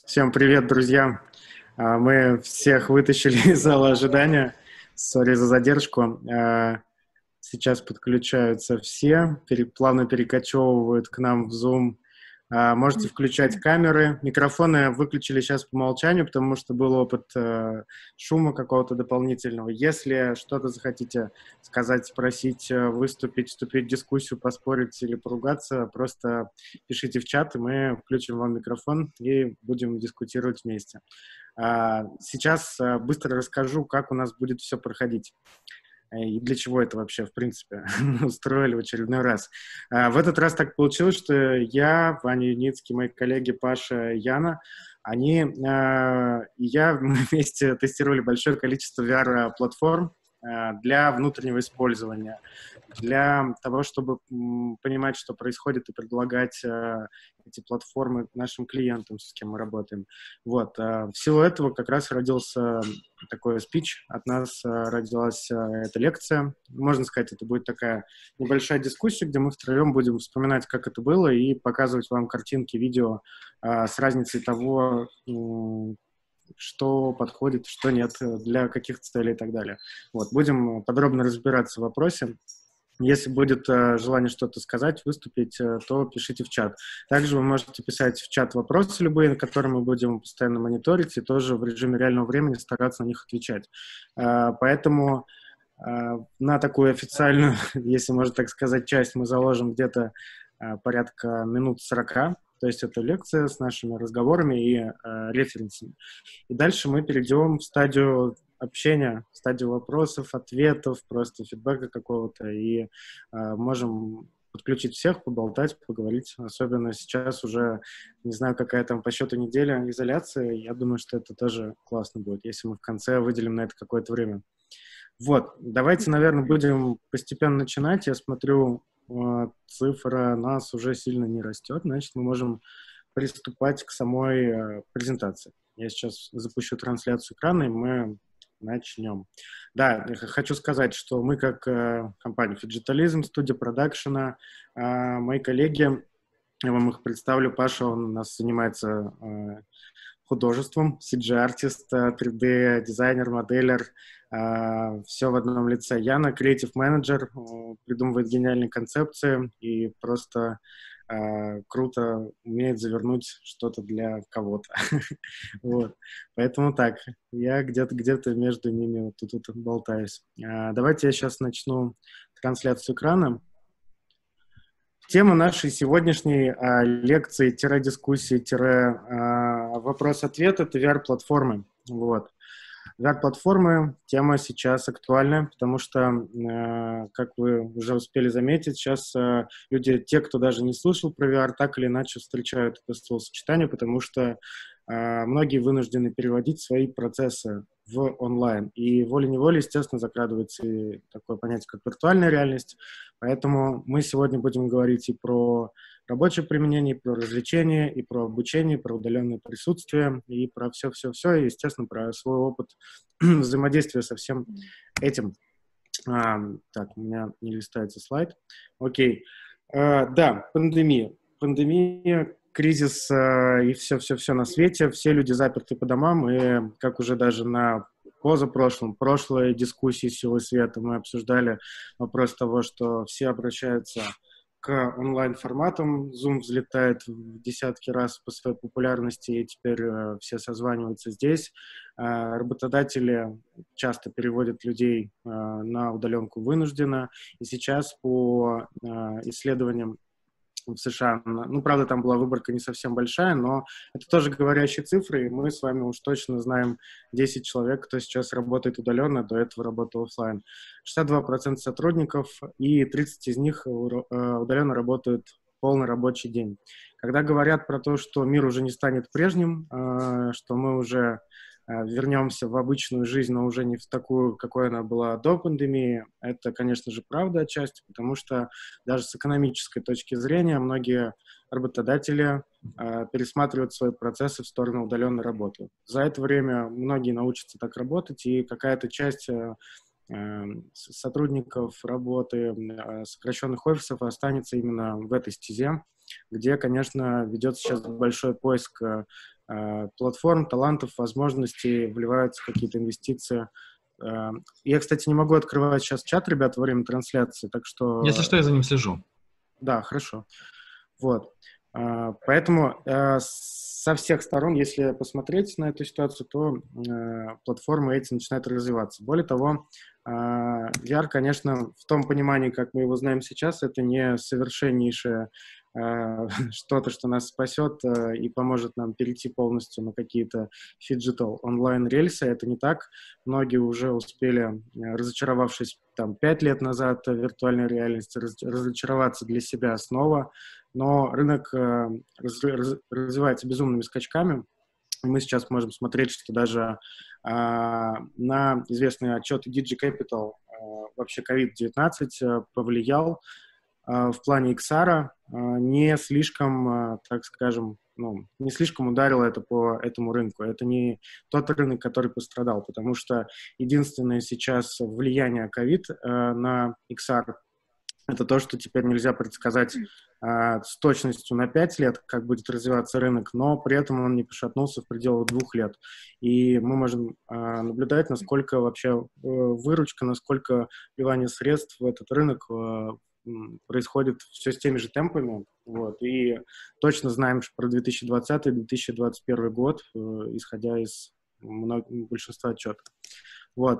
Всем привет, друзья! Мы всех вытащили из зала ожидания. Сори за задержку. Сейчас подключаются все, плавно перекочевывают к нам в Zoom. Можете включать камеры. Микрофоны выключили сейчас по умолчанию, потому что был опыт шума какого-то дополнительного. Если что-то захотите сказать, спросить, выступить, вступить в дискуссию, поспорить или поругаться, просто пишите в чат, и мы включим вам микрофон и будем дискутировать вместе. Сейчас быстро расскажу, как у нас будет все проходить. И для чего это вообще, в принципе, устроили в очередной раз. В этот раз так получилось, что я, Ваня Юницкий, мои коллеги Паша и Яна, они и я мы вместе тестировали большое количество VR-платформ для внутреннего использования, для того, чтобы понимать, что происходит, и предлагать эти платформы нашим клиентам, с кем мы работаем. Вот. В силу этого как раз родился такой спич, от нас родилась эта лекция. Можно сказать, это будет такая небольшая дискуссия, где мы втроем будем вспоминать, как это было, и показывать вам картинки, видео с разницей того, что подходит, что нет, для каких целей и так далее. Вот. Будем подробно разбираться в вопросе. Если будет желание что-то сказать, выступить, то пишите в чат. Также вы можете писать в чат вопросы любые, которые мы будем постоянно мониторить, и тоже в режиме реального времени стараться на них отвечать. Поэтому на такую официальную, если можно так сказать, часть мы заложим где-то порядка минут 40. То есть это лекция с нашими разговорами и референсами. И дальше мы перейдем в стадию общения, в стадию вопросов, ответов, просто фидбэка какого-то. И можем подключить всех, поболтать, поговорить. Особенно сейчас уже, не знаю, какая там по счету неделя изоляции. Я думаю, что это тоже классно будет, если мы в конце выделим на это какое-то время. Вот, давайте, наверное, будем постепенно начинать. Я смотрю, цифра нас уже сильно не растет, значит, мы можем приступать к самой презентации. Я сейчас запущу трансляцию экрана, и мы начнем. Да, хочу сказать, что мы как компания Fidgetalism, студия продакшена, мои коллеги, я вам их представлю. Паша, он у нас занимается художеством, CG-артист, 3D-дизайнер, моделер, все в одном лице. Яна, креатив-менеджер, придумывает гениальные концепции и просто круто умеет завернуть что-то для кого-то. Вот. Поэтому так, я где-то между ними вот тут болтаюсь. Давайте я сейчас начну трансляцию экрана. Тема нашей сегодняшней лекции-дискуссии, вопрос-ответ — это VR-платформы. Вот. VR-платформы — тема сейчас актуальная, потому что, как вы уже успели заметить, сейчас люди, те, кто даже не слышал про VR, так или иначе встречают это словосочетание, потому что многие вынуждены переводить свои процессы в онлайн. И волей-неволей, естественно, закрадывается и такое понятие, как виртуальная реальность. Поэтому мы сегодня будем говорить и про рабочее применение, и про развлечение, и про обучение, и про удаленное присутствие, и про все-все-все, и, естественно, про свой опыт взаимодействия со всем этим. Так, у меня не листается слайд. Окей. Да, пандемия. Пандемия, кризис и все-все-все на свете. Все люди заперты по домам, и как уже даже на прошлой дискуссии «Силы света» мы обсуждали вопрос того, что все обращаются к онлайн-форматам. Zoom взлетает в десятки раз по своей популярности, и теперь все созваниваются здесь. Работодатели часто переводят людей на удаленку вынужденно. И сейчас по исследованиям в США, ну, правда, там была выборка не совсем большая, но это тоже говорящие цифры, и мы с вами уж точно знаем 10 человек, кто сейчас работает удаленно, до этого работал офлайн. 62% сотрудников, и 30 из них удаленно работают полный рабочий день. Когда говорят про то, что мир уже не станет прежним, что мы уже вернемся в обычную жизнь, но уже не в такую, какой она была до пандемии, это, конечно же, правда отчасти, потому что даже с экономической точки зрения многие работодатели пересматривают свои процессы в сторону удаленной работы. За это время многие научатся так работать, и какая-то часть сотрудников работы сокращенных офисов останется именно в этой стезе. где, конечно, ведется сейчас большой поиск платформ, талантов, возможностей, вливаются какие-то инвестиции. Я, кстати, не могу открывать сейчас чат, ребят, во время трансляции, так что... Если что, я за ним слежу. Да, хорошо. Вот. Поэтому со всех сторон, если посмотреть на эту ситуацию, то платформы эти начинают развиваться. Более того, VR, конечно, в том понимании, как мы его знаем сейчас, это не совершеннейшее что-то, что нас спасет и поможет нам перейти полностью на какие-то фиджитал онлайн-рельсы. Это не так. Многие уже успели, разочаровавшись там 5 лет назад в виртуальной реальности, разочароваться для себя снова. Но рынок развивается безумными скачками. Мы сейчас можем смотреть, что даже на известные отчеты DigiCapital вообще COVID-19 повлиял в плане XR, не слишком, так скажем, не слишком ударило это по этому рынку. Это не тот рынок, который пострадал, потому что единственное сейчас влияние COVID на XR это то, что теперь нельзя предсказать с точностью на 5 лет, как будет развиваться рынок, но при этом он не пошатнулся в пределах 2 лет. И мы можем наблюдать, насколько вообще выручка, насколько вливание средств в этот рынок происходит все с теми же темпами. Вот. И точно знаем про 2020-2021 год, исходя из большинства отчетов. Вот.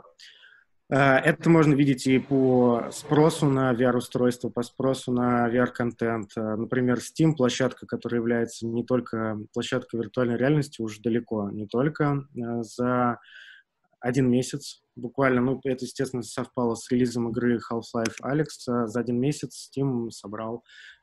Это можно видеть и по спросу на VR-устройства, по спросу на VR-контент. Например, Steam, площадка, которая является не только площадкой виртуальной реальности, уже далеко, не только за 1 месяц, буквально, это, естественно, совпало с релизом игры Half-Life Alyx, за 1 месяц Steam собрал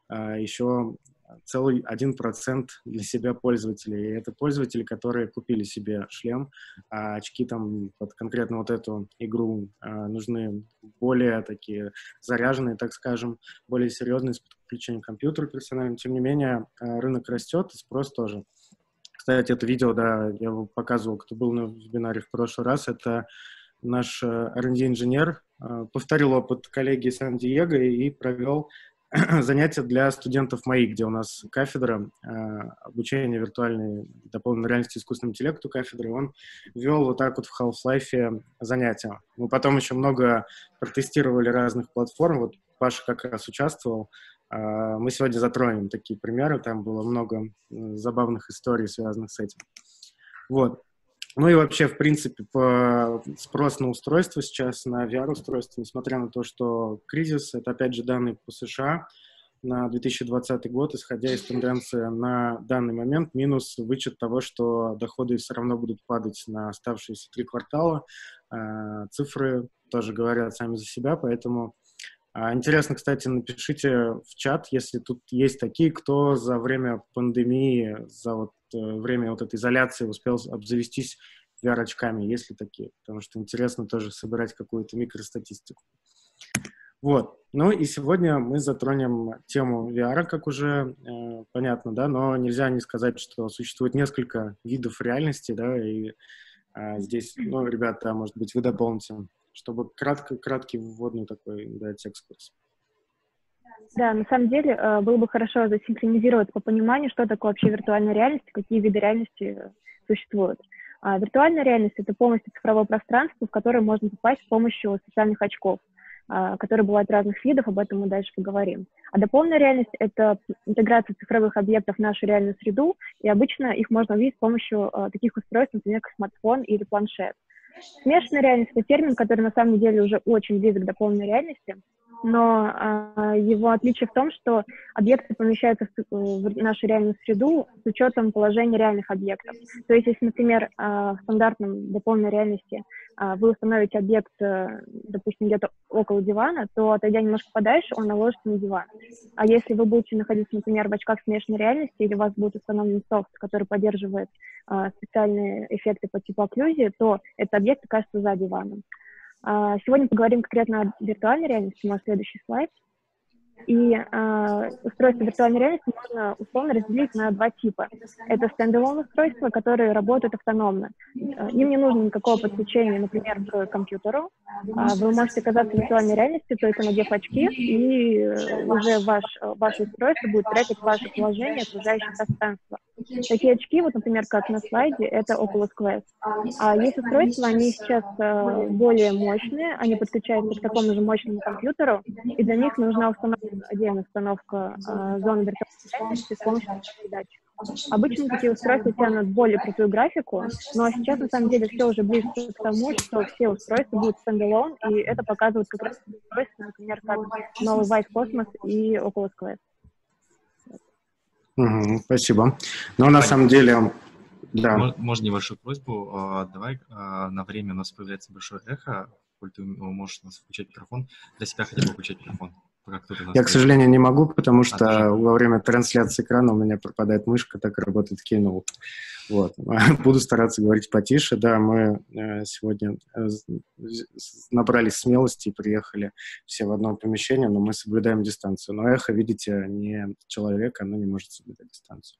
еще целый 1% для себя пользователей. И это пользователи, которые купили себе шлем, а очки там под конкретно вот эту игру нужны более такие заряженные, так скажем, более серьезные, с подключением к компьютеру персональным. Тем не менее, рынок растет, и спрос тоже. Кстати, это видео, да, я его показывал, кто был на вебинаре в прошлый раз, это наш R&D-инженер повторил опыт коллеги из Сан-Диего и провел занятия для студентов МАИ, где у нас кафедра обучения виртуальной дополненной реальности и искусственному интеллекту кафедры. Он вел вот так вот в Half-Life занятия. Мы потом еще много протестировали разных платформ. Вот Паша как раз участвовал. Мы сегодня затронем такие примеры. Там было много забавных историй, связанных с этим. Вот. Ну и вообще, в принципе, спрос на устройство сейчас, на VR-устройство, несмотря на то, что кризис, это опять же данные по США на 2020 год, исходя из тенденции на данный момент, минус вычет того, что доходы все равно будут падать на оставшиеся 3 квартала. Цифры тоже говорят сами за себя, поэтому интересно, кстати, напишите в чат, если тут есть такие, кто за время пандемии, за время этой изоляции успел обзавестись VR-очками, есть ли такие, потому что интересно тоже собирать какую-то микростатистику. Вот. Ну и сегодня мы затронем тему VR, как уже понятно, да, но нельзя не сказать, что существует несколько видов реальности, да, и здесь, ребята, может быть, вы дополните, чтобы краткий вводный такой дать экскурс. Да, на самом деле было бы хорошо засинхронизировать по пониманию, что такое вообще виртуальная реальность, какие виды реальности существуют. Виртуальная реальность — это полностью цифровое пространство, в которое можно попасть с помощью специальных очков, которые бывают разных видов, об этом мы дальше поговорим. А дополненная реальность — это интеграция цифровых объектов в нашу реальную среду, и обычно их можно увидеть с помощью таких устройств, например, как смартфон или планшет. Смешанная реальность — это термин, который на самом деле уже очень близок к дополненной реальности, но его отличие в том, что объекты помещаются в нашу реальную среду с учетом положения реальных объектов. То есть, если, например, в стандартном дополненной реальности вы установите объект, допустим, где-то около дивана, то, отойдя немножко подальше, он наложится на диван. А если вы будете находиться, например, в очках смешанной реальности, или у вас будет установлен софт, который поддерживает специальные эффекты по типу окклюзии, то этот объект окажется за диваном. Сегодня поговорим конкретно о виртуальной реальности. Мой следующий слайд. И устройства виртуальной реальности можно условно разделить на два типа. Это стендалон устройства, которые работают автономно. Им не нужно никакого подключения, например, к компьютеру. Вы можете оказаться в виртуальной реальности, только надев очки, и уже ваше устройство будет трекать ваше положение, окружающее пространство. Такие очки, вот, например, как на слайде, это Oculus Quest. А есть устройства, они сейчас более мощные, они подключаются к такому же мощному компьютеру, и для них нужна отдельная установка зоны виртуальной реальности с помощью передач. Обычно такие устройства тянут более крутую графику, но сейчас на самом деле все уже близко к тому, что все устройства будут стендалон, и это показывают как раз устройства, например, как новый Vive Cosmos и Oculus Quest. Спасибо. Но на самом деле, да. Можно небольшую просьбу? Давай на время у нас появляется большое эхо, коль ты можешь у нас включать микрофон, для себя хотя бы включать микрофон. Я, к сожалению, не могу, потому что во время трансляции экрана у меня пропадает мышка, так работает Keynote. Вот. Буду стараться говорить потише. Да, мы сегодня набрались смелости и приехали все в одно помещение, но мы соблюдаем дистанцию. Но эхо, видите, не человек, оно не может соблюдать дистанцию.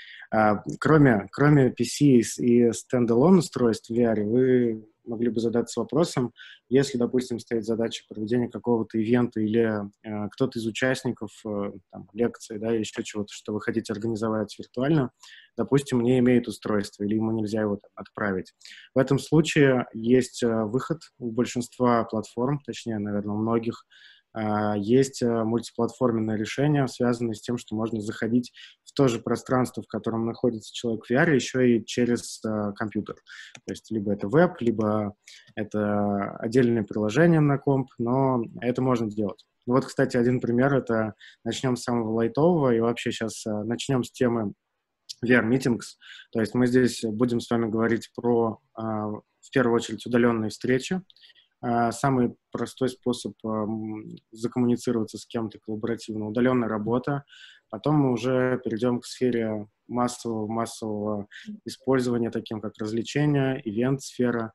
Кроме PC и стендалон устройств в VR, вы могли бы задаться вопросом, если, допустим, стоит задача проведения какого-то ивента или кто-то из участников там, лекции, да, или еще чего-то, что вы хотите организовать виртуально, допустим, не имеет устройства или ему нельзя его там, отправить. В этом случае есть выход у большинства платформ, точнее, наверное, у многих, есть мультиплатформенное решение, связанное с тем, что можно заходить в то же пространство, в котором находится человек в VR, еще и через компьютер. То есть либо это веб, либо это отдельное приложение на комп, но это можно сделать. Ну вот, кстати, один пример, это начнем с самого лайтового, и вообще сейчас начнем с темы VR-meetings. То есть мы здесь будем с вами говорить про, в первую очередь, удаленные встречи. Самый простой способ закоммуницироваться с кем-то коллаборативно — удаленная работа. Потом мы уже перейдем к сфере массового использования, таким как развлечения, ивент-сфера,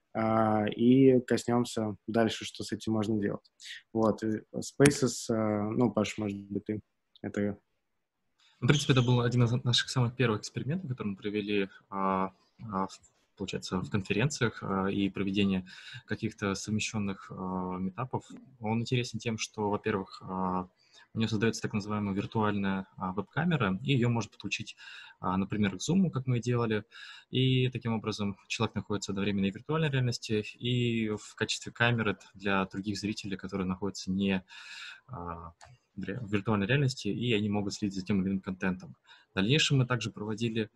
и коснемся дальше, что с этим можно делать. Вот. Spaces, ну, Паш, может быть, ты это... В принципе, это был один из наших самых первых экспериментов, который мы провели получается, в конференциях и проведение каких-то совмещенных митапов. Он интересен тем, что, во-первых, у нее создается так называемая виртуальная веб-камера, и ее можно подключить, например, к Zoom, как мы и делали, и таким образом человек находится одновременно и в виртуальной реальности, и в качестве камеры для других зрителей, которые находятся не в виртуальной реальности, и они могут следить за тем или иным контентом. В дальнейшем мы также проводили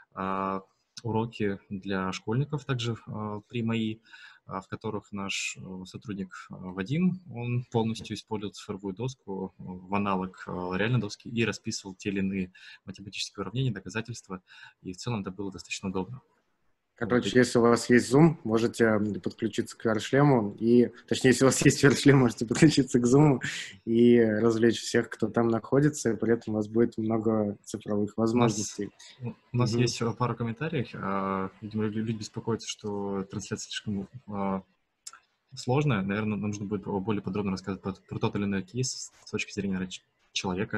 уроки для школьников также при МАИ, в которых наш сотрудник Вадим, он полностью использовал цифровую доску в аналог реальной доски и расписывал те или иные математические уравнения, доказательства, и в целом это было достаточно удобно. Короче, если у вас есть Zoom, можете подключиться к VR-шлему, и, точнее, если у вас есть VR-шлем, можете подключиться к Zoom и развлечь всех, кто там находится, и при этом у вас будет много цифровых возможностей. У нас есть пару комментариев. Видимо, люди беспокоятся, что трансляция слишком сложная. Наверное, нам нужно будет более подробно рассказать про тот или иной кейс с точки зрения человека,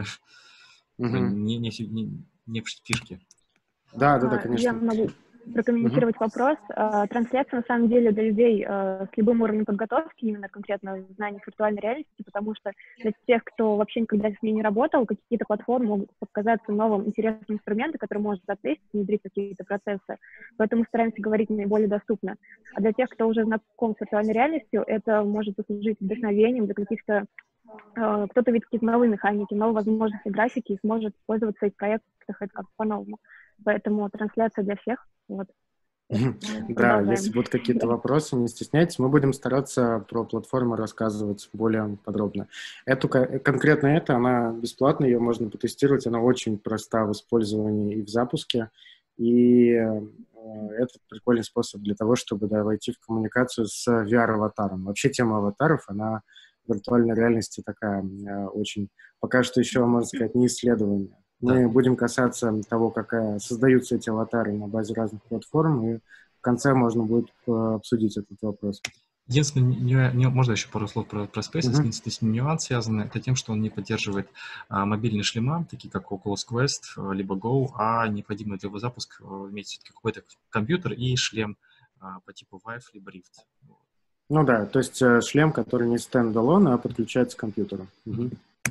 не фишки. Да, конечно. Я могу прокомментировать вопрос. Трансляция, на самом деле, для людей с любым уровнем подготовки, именно конкретно знаний виртуальной реальности, потому что для тех, кто вообще никогда с ней не работал, какие-то платформы могут показаться новым интересным инструментом, который может затестить, внедрить какие-то процессы. Поэтому стараемся говорить наиболее доступно. А для тех, кто уже знаком с виртуальной реальностью, это может послужить вдохновением для каких-то... Кто-то видит какие-то новые механики, новые возможности графики и сможет пользоваться в своих проектах это как по-новому. Поэтому трансляция для всех. Вот. Да, если будут какие-то вопросы, не стесняйтесь, мы будем стараться про платформу рассказывать более подробно. Конкретно она бесплатная, ее можно потестировать, она очень проста в использовании и в запуске, и это прикольный способ для того, чтобы войти в коммуникацию с VR-аватаром. Вообще тема аватаров, она в виртуальной реальности такая очень, пока что еще, можно сказать, не исследование. Мы будем касаться того, как создаются эти аватары на базе разных платформ, и в конце можно будет обсудить этот вопрос. Единственное, можно еще пару слов про Spaces. Мгм. Единственный с ним нюанс связан, это тем, что он не поддерживает мобильные шлема, такие как Oculus Quest, либо Go, а необходимо для его запуска иметь все-таки какой-то компьютер и шлем по типу Vive, либо Rift. Ну да, то есть шлем, который не стендалон, а подключается к компьютеру. Мгм.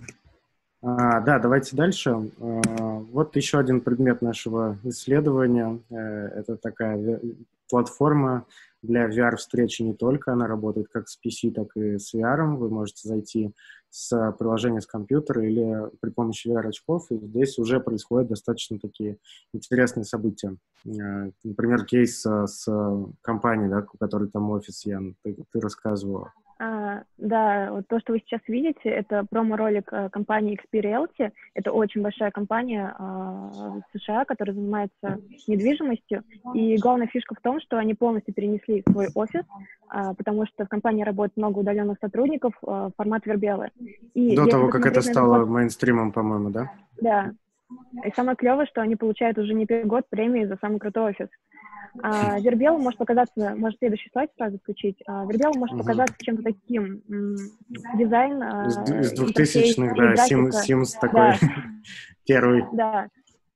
Да, давайте дальше. Вот еще один предмет нашего исследования. Это такая платформа для VR-встречи не только. Она работает как с PC, так и с VR. Вы можете зайти с приложения с компьютера или при помощи VR-очков. И здесь уже происходят достаточно такие интересные события. Например, кейс с компанией, да, у которой там офис, Ян, ты рассказывала. Да, вот то, что вы сейчас видите, это промо-ролик компании Xp-Realty. Это очень большая компания в США, которая занимается недвижимостью. И главная фишка в том, что они полностью перенесли свой офис, потому что в компании работает много удаленных сотрудников, формат вербелы. И До если того, как это посмотреть на стало мейнстримом, по-моему, да? Да. И самое клевое, что они получают уже не первый год премии за самый крутой офис. Вербел может показаться, может следующий слайд сразу включить. Вербел может показаться чем-то таким, дизайн, Из интерфейс 2000-х, и да, графика. Sims такой Да, первый. да.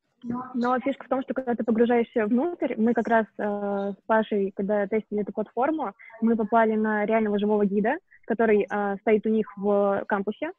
Но фишка в том, что когда ты погружаешься внутрь, мы как раз с Пашей, когда тестили эту платформу, мы попали на реального живого гида, который стоит у них в кампусе,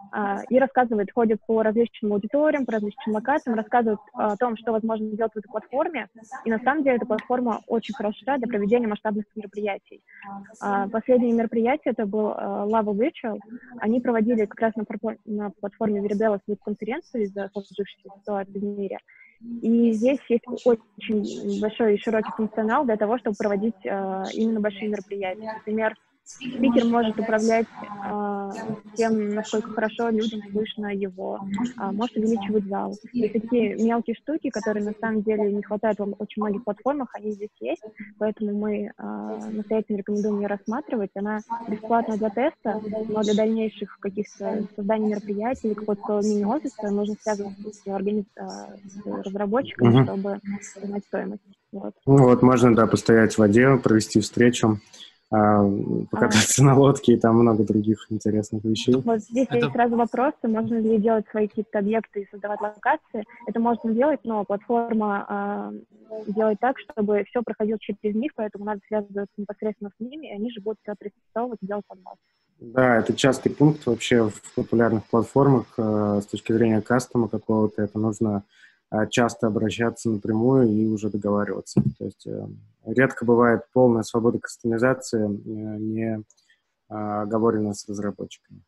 и рассказывает, ходит по различным аудиториям, по различным локациям, рассказывает о том, что возможно сделать в этой платформе. И на самом деле эта платформа очень хороша для проведения масштабных мероприятий. Последнее мероприятие, это был Lava Virtual. Они проводили как раз на платформе Вербела конференцию из-за сложившейся ситуации в мире. И здесь есть очень большой и широкий функционал для того, чтобы проводить именно большие мероприятия. Например, спикер может управлять тем, насколько хорошо людям слышно его, может увеличивать зал. То есть такие мелкие штуки, которые на самом деле не хватает в очень многих платформах, они здесь есть, поэтому мы настоятельно рекомендуем ее рассматривать. Она бесплатна для теста, но для дальнейших каких-то созданий мероприятий или какого-то мини-офиса нужно связываться с разработчиками, Мгм. чтобы узнать стоимость. Вот. Ну вот, можно, да, постоять в воде, провести встречу, покататься на лодке, и там много других интересных вещей. Вот здесь есть сразу вопросы, можно ли делать свои какие-то объекты и создавать локации. Это можно делать, но платформа делает так, чтобы все проходило через них, поэтому надо связываться непосредственно с ними, и они же будут все отрисовывать и делать под вас. Да, это частый пункт вообще в популярных платформах с точки зрения кастома какого-то. Это нужно часто обращаться напрямую и уже договариваться. То есть редко бывает полная свобода кастомизации, не оговорена с разработчиками.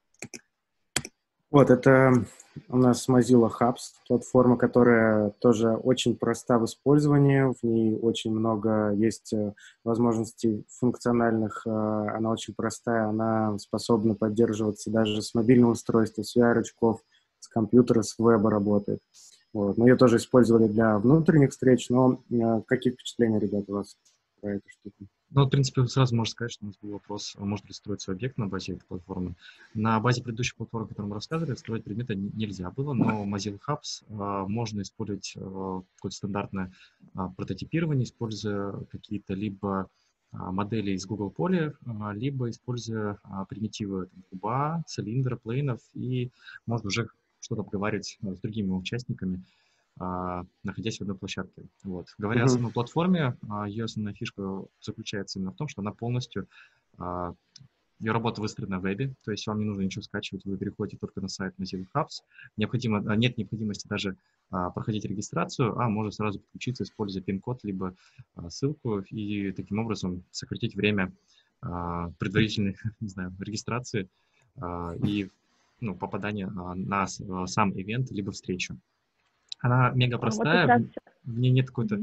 Вот, это у нас Mozilla Hubs, платформа, которая тоже очень проста в использовании, в ней очень много есть возможностей функциональных, она очень простая, она способна поддерживаться даже с мобильного устройства, с VR-очков, с компьютера, с веба работает. Вот. Мы ее тоже использовали для внутренних встреч, но какие впечатления, ребята, у вас про эту штуку? Ну, в принципе, сразу можно сказать, что у нас был вопрос, может ли строиться объект на базе этой платформы. На базе предыдущей платформы, о которой мы рассказывали, строить предметы нельзя было, но Mozilla Hubs можно использовать какое-то стандартное прототипирование, используя какие-то либо модели из Google Поля, либо используя примитивы куба, цилиндра, плейнов, и можно уже что-то обговаривать с другими участниками, находясь в одной площадке. Вот. Говоря о самой платформе, ее основная фишка заключается именно в том, что она полностью, ее работа выстроена в вебе, то есть вам не нужно ничего скачивать, вы переходите только на сайт Mozilla Hubs. Нет необходимости даже проходить регистрацию, а можно сразу подключиться, используя пин-код, либо ссылку, и таким образом сократить время предварительной, не знаю, регистрации и попадания на сам ивент, либо встречу. Она мега простая, Вот в ней нет какой-то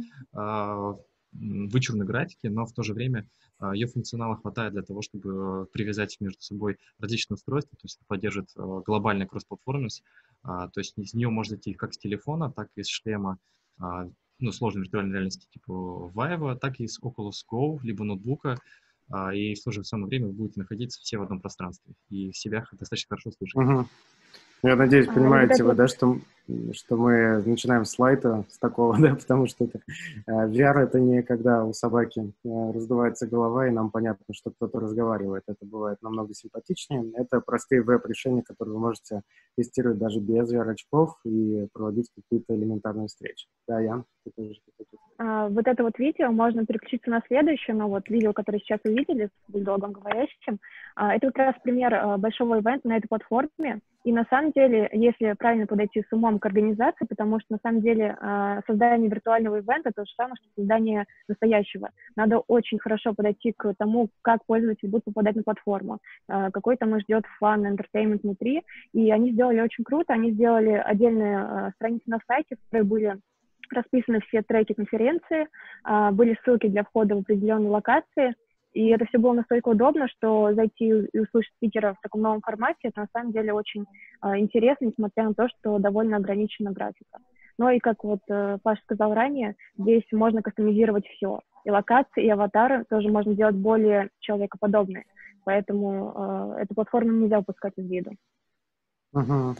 вычурной графики, но в то же время ее функционала хватает для того, чтобы привязать между собой различные устройства, то есть это поддерживает глобальный кросс-платформенность, то есть из нее можно идти как с телефона, так и с шлема, сложной виртуальной реальности типа Vive, так и с Oculus Go, либо ноутбука, и в то же самое время вы будете находиться все в одном пространстве и себя достаточно хорошо слышать. Я надеюсь, И вот понимаете это вы, вот да, что мы начинаем с слайда, с такого, да, потому что это, VR — это не когда у собаки раздувается голова, и нам понятно, что кто-то разговаривает. Это бывает намного симпатичнее. Это простые веб-решения, которые вы можете тестировать даже без VR-очков и проводить какие-то элементарные встречи. Да, Ян, ты тоже что-то. Вот это вот видео, можно переключиться на следующее, но вот видео, которое сейчас вы видели с бульдогом говорящим, это как раз пример большого ивента на этой платформе. И на самом деле, если правильно подойти с умом к организации, потому что на самом деле создание виртуального ивента то же самое, что создание настоящего. Надо очень хорошо подойти к тому, как пользователь будет попадать на платформу, какой там их ждет фан, entertainment внутри. И они сделали очень круто, они сделали отдельные страницы на сайте, которые были расписаны все треки конференции, были ссылки для входа в определенные локации, и это все было настолько удобно, что зайти и услышать спикера в таком новом формате, это на самом деле очень интересно, несмотря на то, что довольно ограничена графика. Ну и как вот Паша сказал ранее, здесь можно кастомизировать все. И локации, и аватары тоже можно делать более человекоподобные. Поэтому эту платформу нельзя упускать из виду. Угу.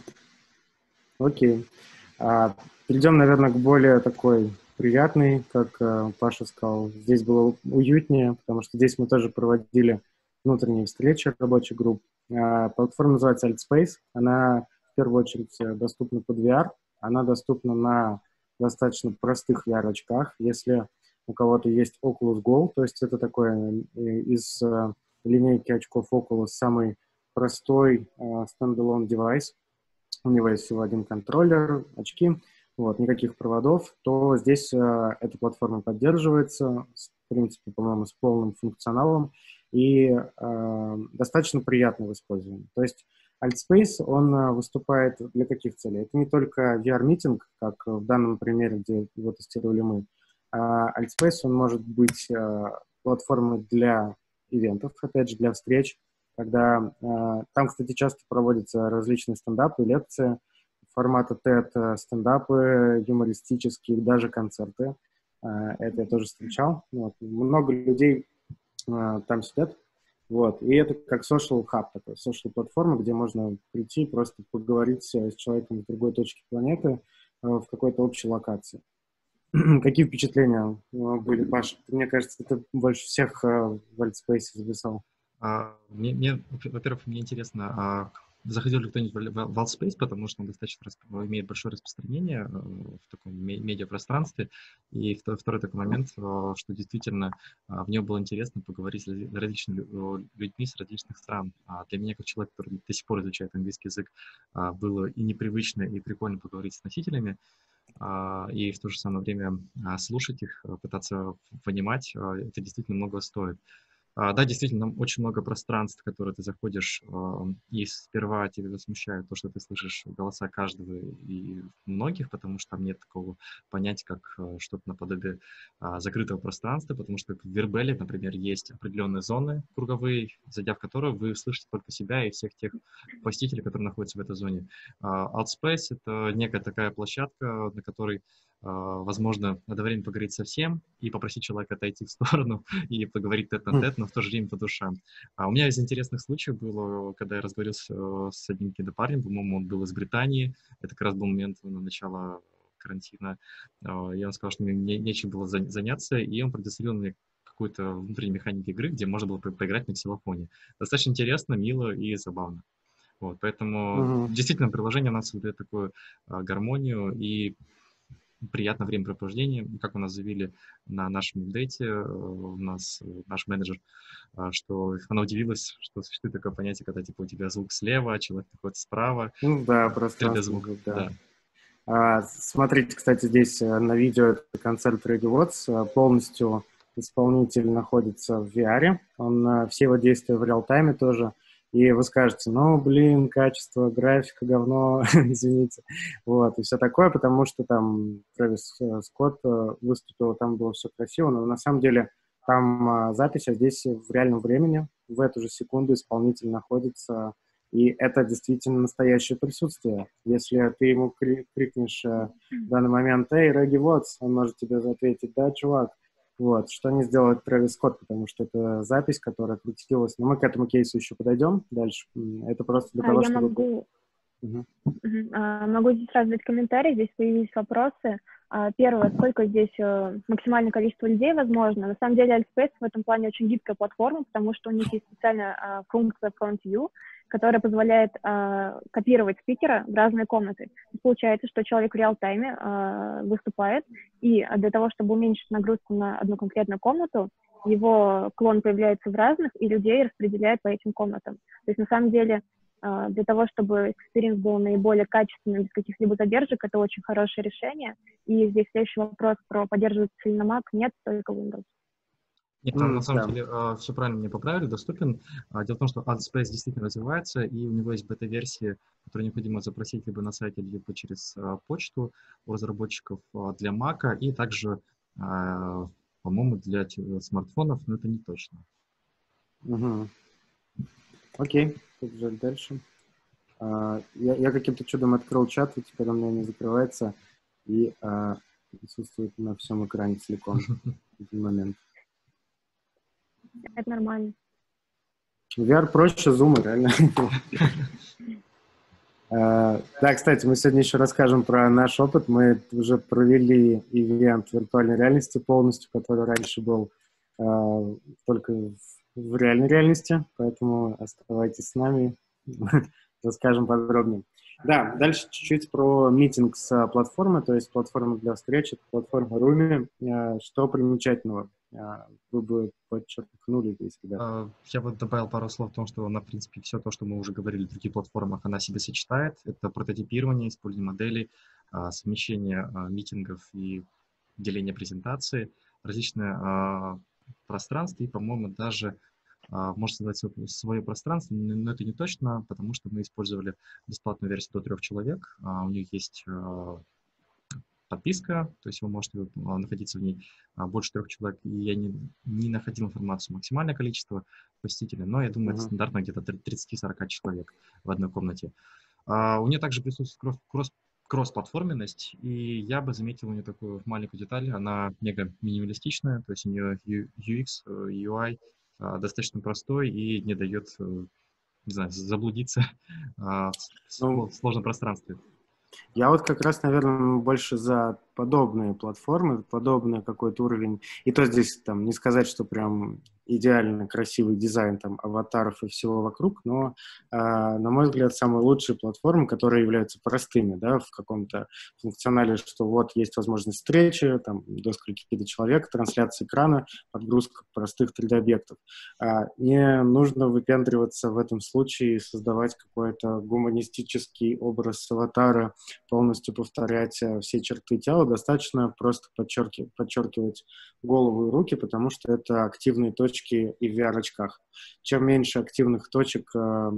Окей. Перейдем, наверное, к более такой приятной, как Паша сказал. Здесь было уютнее, потому что здесь мы тоже проводили внутренние встречи рабочих групп. Платформа называется Altspace. Она в первую очередь доступна под VR. Она доступна на достаточно простых VR-очках. Если у кого-то есть Oculus Go, то есть это такой из линейки очков Oculus самый простой стендалон девайс. У него есть всего один контроллер, очки, вот, никаких проводов, то здесь эта платформа поддерживается, в принципе, по-моему, с полным функционалом и достаточно приятно в использовании. То есть Altspace, он выступает для каких целей? Это не только VR-митинг, как в данном примере, где его тестировали мы. Altspace, он может быть платформой для ивентов, опять же, для встреч, когда там, кстати, часто проводятся различные стендапы, лекции формата TED, стендапы юмористические, даже концерты. Это я тоже встречал. Вот. Много людей там сидят. Вот. И это как social hub, такой, social платформа, где можно прийти и просто поговорить с человеком с другой точки планеты в какой-то общей локации. Какие впечатления были, Паша? Мне кажется, ты больше всех в Altspace записал. Во-первых, мне интересно, заходил ли кто-нибудь в Altspace, потому что он достаточно имеет большое распространение в таком медиапространстве. И второй такой момент, что действительно в нем было интересно поговорить с различными людьми с различных стран. Для меня, как человек, который до сих пор изучает английский язык, было и непривычно, и прикольно поговорить с носителями. И в то же самое время слушать их, пытаться понимать, это действительно много стоит. Да, действительно, очень много пространств, в которые ты заходишь, и сперва тебя смущает то, что ты слышишь голоса каждого и многих, потому что там нет такого понятия, как что-то наподобие закрытого пространства, потому что в Вербеле, например, есть определенные зоны круговые, зайдя в которые вы слышите только себя и всех тех посетителей, которые находятся в этой зоне. Altspace — это некая такая площадка, на которой возможно, надо время поговорить со всем и попросить человека отойти в сторону и поговорить тет-на-тет, но в то же время по душам. У меня из интересных случаев было, когда я разговаривал с одним кинопарнем, по-моему, он был из Британии, это как раз был момент начала карантина, и он сказал, что мне нечем было заняться, и он продемонстрировал мне какую-то внутреннюю механику игры, где можно было поиграть на ксилофоне. Достаточно интересно, мило и забавно. Вот, поэтому действительно приложение у нас создает такую гармонию и приятное времяпрепровождение. Как у нас заявили на нашем апдейте, у нас наш менеджер, что она удивилась, что существует такое понятие, когда типа у тебя звук слева, человек находится справа. Ну да, пространство. звук, да. Смотрите, кстати, здесь на видео это концерт Reggie Watts. Полностью исполнитель находится в VR. Он все его действия в реал-тайме тоже. И вы скажете, ну, блин, качество, графика, говно, извините. Вот, и все такое, потому что там Трэвис Скотт выступил, там было все красиво, но на самом деле там запись, а здесь в реальном времени, в эту же секунду исполнитель находится, и это действительно настоящее присутствие. Если ты ему крикнешь в данный момент, «Эй, Регги Уотс», он может тебе ответить, «Да, чувак». Вот, что не сделает Трэвис Скотт, потому что это запись, которая крутилась. Но мы к этому кейсу еще подойдем дальше. Это просто для того, чтобы... Могу здесь сразу дать комментарий, здесь появились вопросы. Первое, сколько здесь максимальное количество людей возможно. На самом деле Altspace в этом плане очень гибкая платформа, потому что у них есть специальная функция FrontView, которая позволяет копировать спикера в разные комнаты. То есть получается, что человек в реал-тайме выступает, и для того, чтобы уменьшить нагрузку на одну конкретную комнату, его клон появляется в разных, и людей распределяет по этим комнатам. То есть на самом деле для того, чтобы экспириенс был наиболее качественным, без каких-либо задержек, это очень хорошее решение. И здесь следующий вопрос про поддерживается ли на Mac. Нет, только Windows. Нет, там на самом деле все правильно мне поправили, доступен. Дело в том, что Altspace действительно развивается, и у него есть бета-версии, которые необходимо запросить либо на сайте, либо через почту у разработчиков для Mac, и также, по-моему, для смартфонов, но это не точно. Окей, побежали дальше. Я каким-то чудом открыл чат, и теперь у меня не закрывается, и присутствует на всем экране целиком в этот момент. Это нормально. VR проще Zoom, реально. Да, кстати, мы сегодня еще расскажем про наш опыт. Мы уже провели ивент виртуальной реальности полностью, который раньше был только в реальной реальности, поэтому оставайтесь с нами, расскажем подробнее. Да, дальше чуть-чуть про митинг с платформой, то есть платформа для встреч, это платформа Rumi. Что примечательного? Вы бы подчеркнули здесь, да? Я бы добавил пару слов о том, что она, в принципе, все то, что мы уже говорили в других платформах, она себе сочетает. Это прототипирование, использование моделей, совмещение митингов и деление презентации, различные пространства и, по-моему, даже можно создать свое пространство, но это не точно, потому что мы использовали бесплатную версию до 3 человек. У них есть подписка, то есть вы можете находиться в ней больше 3 человек. И я не находил информацию максимальное количество посетителей, но я думаю, это стандартно где-то 30-40 человек в одной комнате. У нее также присутствует кросс-платформенность, и я бы заметил у нее такую маленькую деталь, она мега минималистичная, то есть у нее UX, UI достаточно простой и не дает, не знаю, заблудиться в сложном пространстве. Я вот как раз, наверное, больше за подобные платформы, подобный какой-то уровень. И то здесь там не сказать, что прям идеально красивый дизайн там аватаров и всего вокруг, но, на мой взгляд, самые лучшие платформы, которые являются простыми, да, в каком-то функционале, что вот есть возможность встречи, там, до скольки-то человек, трансляция экрана, подгрузка простых 3D-объектов. Не нужно выпендриваться в этом случае, создавать какой-то гуманистический образ аватара, полностью повторять все черты тела, достаточно просто подчеркивать голову и руки, потому что это активные точки и в VR-очках. Чем меньше активных точек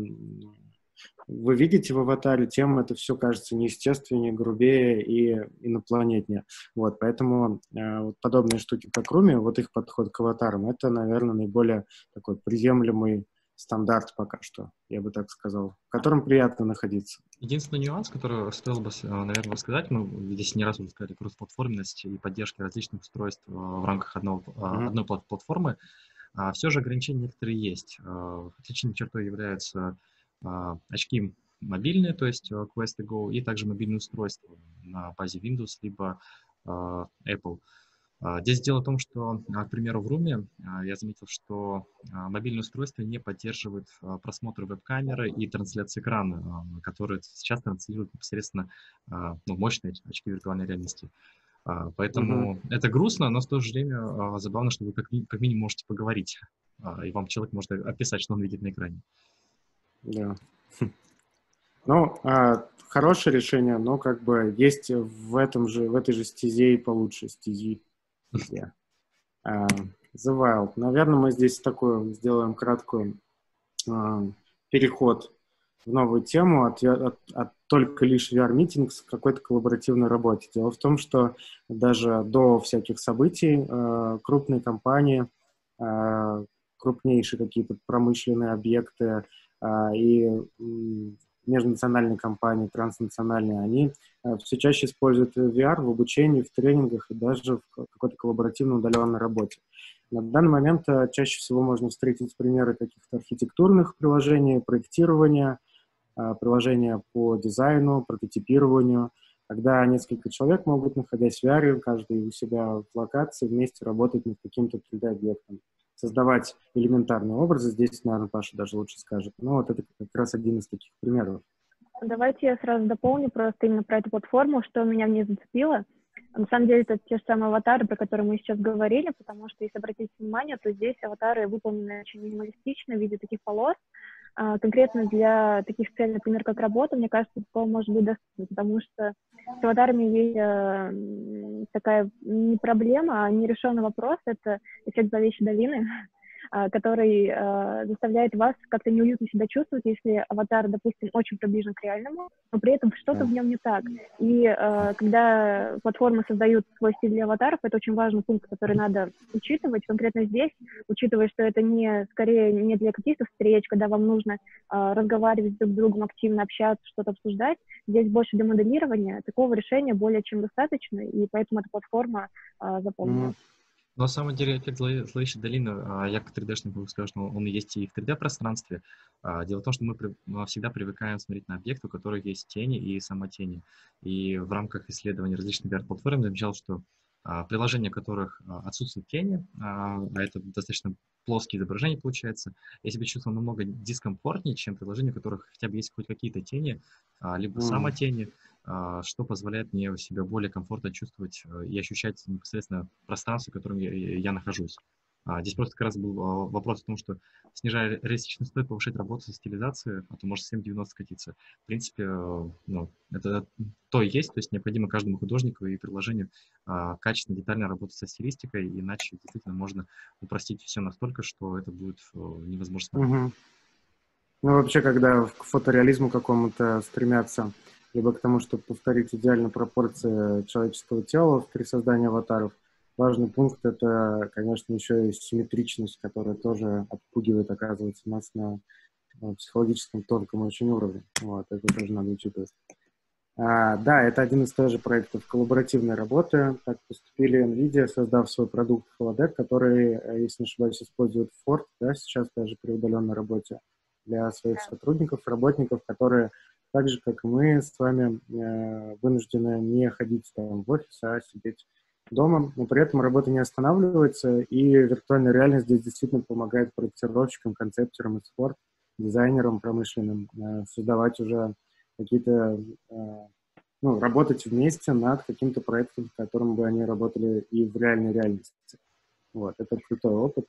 вы видите в аватаре, тем это все кажется неестественнее, грубее и инопланетнее. Вот, поэтому вот подобные штуки, как Rumi, вот их подход к аватарам, это, наверное, наиболее такой приемлемый стандарт пока что, я бы так сказал, в котором приятно находиться. Единственный нюанс, который стоило бы, наверное, рассказать, мы здесь не раз уже сказали, кросс-платформенность и поддержка различных устройств в рамках одной платформы, все же ограничения некоторые есть. Отличительной чертой являются очки мобильные, то есть Quest и Go, и также мобильные устройства на базе Windows либо Apple. Здесь дело в том, что, к примеру, в Rumi я заметил, что мобильные устройства не поддерживают просмотр веб-камеры и трансляции экрана, которые сейчас транслируют непосредственно мощные очки виртуальной реальности. Поэтому это грустно, но в то же время забавно, что вы как минимум можете поговорить, и вам человек может описать, что он видит на экране. Да. Ну, хорошее решение, но как бы есть в этой же стезе и получше стези. The Wild. Наверное, мы здесь такой сделаем краткий переход в новую тему от только лишь VR-митинг к какой-то коллаборативной работе. Дело в том, что даже до всяких событий крупные компании, крупнейшие какие-то промышленные объекты и межнациональные компании, транснациональные, они все чаще используют VR в обучении, в тренингах и даже в какой-то коллаборативной удаленной работе. На данный момент чаще всего можно встретить примеры каких-то архитектурных приложений, проектирования, приложения по дизайну, прототипированию, когда несколько человек могут, находясь в VR, каждый у себя в локации, вместе работать над каким-то 3D-объектом, создавать элементарные образы. Здесь, наверное, Паша даже лучше скажет. Ну, вот это как раз один из таких примеров. Давайте я сразу дополню просто именно про эту платформу, что меня в ней зацепило. На самом деле, это те же самые аватары, про которые мы сейчас говорили, потому что, если обратить внимание, то здесь аватары выполнены очень минималистично в виде таких полос. Конкретно для таких целей, например, как работа, мне кажется, такого может быть достаточно, потому что с аватарами есть такая не проблема, а нерешенный вопрос. Это эффект зловещей долины, который заставляет вас как-то неуютно себя чувствовать, если аватар, допустим, очень приближен к реальному, но при этом что-то в нем не так. И когда платформы создают свой стиль для аватаров, это очень важный пункт, который надо учитывать. Конкретно здесь, учитывая, что это скорее не для каких-то встреч, когда вам нужно разговаривать друг с другом, активно общаться, что-то обсуждать, здесь больше для моделирования. Такого решения более чем достаточно, и поэтому эта платформа запомнилась. Но на самом деле эффект зловещей долины, я как 3D-шник могу сказать, что он есть и в 3D-пространстве. Дело в том, что мы всегда привыкаем смотреть на объекты, у которых есть тени и самотени. И в рамках исследований различных VR-платформ я замечал, что приложения, в которых отсутствуют тени, а это достаточно плоские изображения получается, я себя чувствую намного дискомфортнее, чем приложения, у которых хотя бы есть хоть какие-то тени, либо самотени, что позволяет мне себя более комфортно чувствовать и ощущать непосредственно пространство, в котором я нахожусь. Здесь просто как раз был вопрос о том, что снижая реалистичность, стоит повышать работу со стилизацией, а то может 7.90 скатиться. В принципе, ну, это то и есть, то есть необходимо каждому художнику и приложению качественно, детально работать со стилистикой, иначе действительно можно упростить все настолько, что это будет невозможно. Ну, вообще, когда к фотореализму какому-то стремятся, либо к тому, чтобы повторить идеально пропорции человеческого тела при создании аватаров, важный пункт — это, конечно, еще и симметричность, которая тоже отпугивает, оказывается, нас на психологическом тонком очень уровне. Вот, это тоже надо учитывать. Да, это один из тоже проектов коллаборативной работы. Так поступили NVIDIA, создав свой продукт Holodeck, который, если не ошибаюсь, использует Ford, да, сейчас даже при удаленной работе для своих сотрудников, работников, которые так же, как и мы с вами, вынуждены не ходить там в офис, а сидеть дома. Но при этом работа не останавливается, и виртуальная реальность здесь действительно помогает проектировщикам, концептерам и спорт, дизайнерам промышленным создавать уже какие-то, работать вместе над каким-то проектом, в котором бы они работали и в реальной реальности. Вот, это крутой опыт.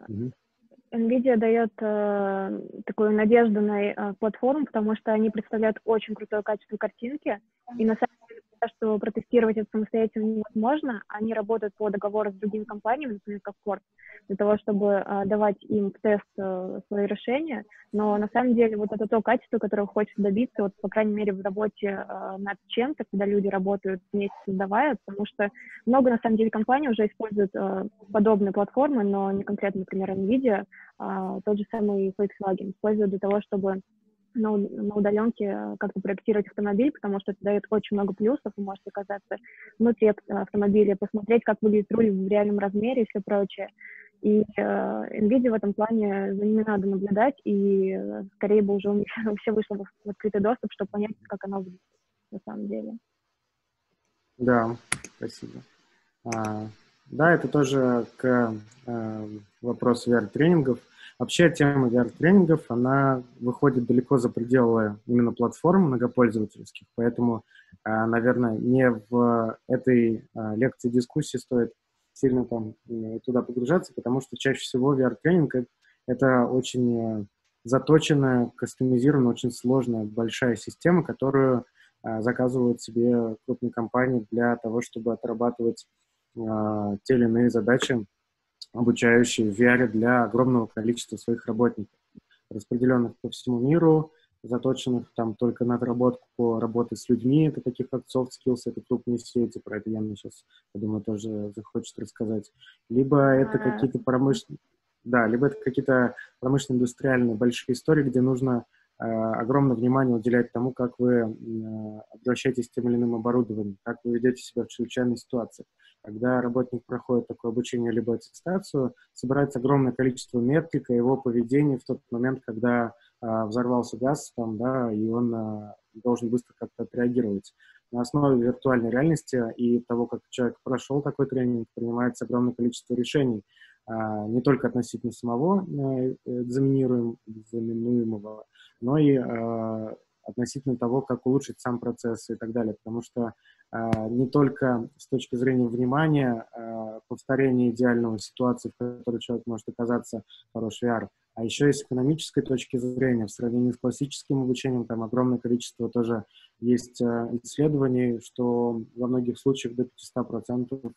NVIDIA дает такую надежду на платформу, потому что они представляют очень крутое качество картинки, и на самом деле, что протестировать это самостоятельно невозможно, они работают по договору с другими компаниями, например, как Ford, для того, чтобы давать им в тест свои решения, но на самом деле вот это то качество, которого хочется добиться, вот, по крайней мере, в работе над чем-то, когда люди работают вместе, создавая, потому что много, на самом деле, компаний уже используют подобные платформы, но не конкретно, например, NVIDIA, тот же самый Volkswagen используют для того, чтобы на удаленке как-то проектировать автомобиль, потому что это дает очень много плюсов. Вы можете оказаться внутри автомобиля, посмотреть, как выглядит руль в реальном размере и все прочее. И NVIDIA в этом плане за ними надо наблюдать, и скорее бы уже у них все вышло в открытый доступ, чтобы понять, как оно выглядит на самом деле. Да, спасибо. Да, это тоже к вопросу VR-тренингов. Вообще тема VR-тренингов, она выходит далеко за пределы именно платформ многопользовательских, поэтому, наверное, не в этой лекции дискуссии стоит сильно там туда погружаться, потому что чаще всего VR-тренинг — это очень заточенная, кастомизированная, очень сложная, большая система, которую заказывают себе крупные компании для того, чтобы отрабатывать те или иные задачи, обучающие в VR для огромного количества своих работников, распределенных по всему миру, заточенных там только на отработку работы с людьми, это таких как soft skills, это крупные сети, про это Яна сейчас, я думаю, тоже захочет рассказать. Либо это какие-то либо это какие-то промышленно-индустриальные большие истории, где нужно огромное внимание уделять тому, как вы обращаетесь с тем или иным оборудованием, как вы ведете себя в чрезвычайной ситуации. Когда работник проходит такое обучение либо аттестацию, собирается огромное количество метрик о его поведении в тот момент, когда взорвался газ, там, да, и он должен быстро как-то отреагировать. На основе виртуальной реальности и того, как человек прошел такой тренинг, принимается огромное количество решений, не только относительно самого экзаменуемого, но и относительно того, как улучшить сам процесс и так далее. Потому что не только с точки зрения внимания, повторения идеального ситуации, в которой человек может оказаться, хороший VR, а еще и с экономической точки зрения, в сравнении с классическим обучением, там огромное количество тоже есть исследований, что во многих случаях до 500%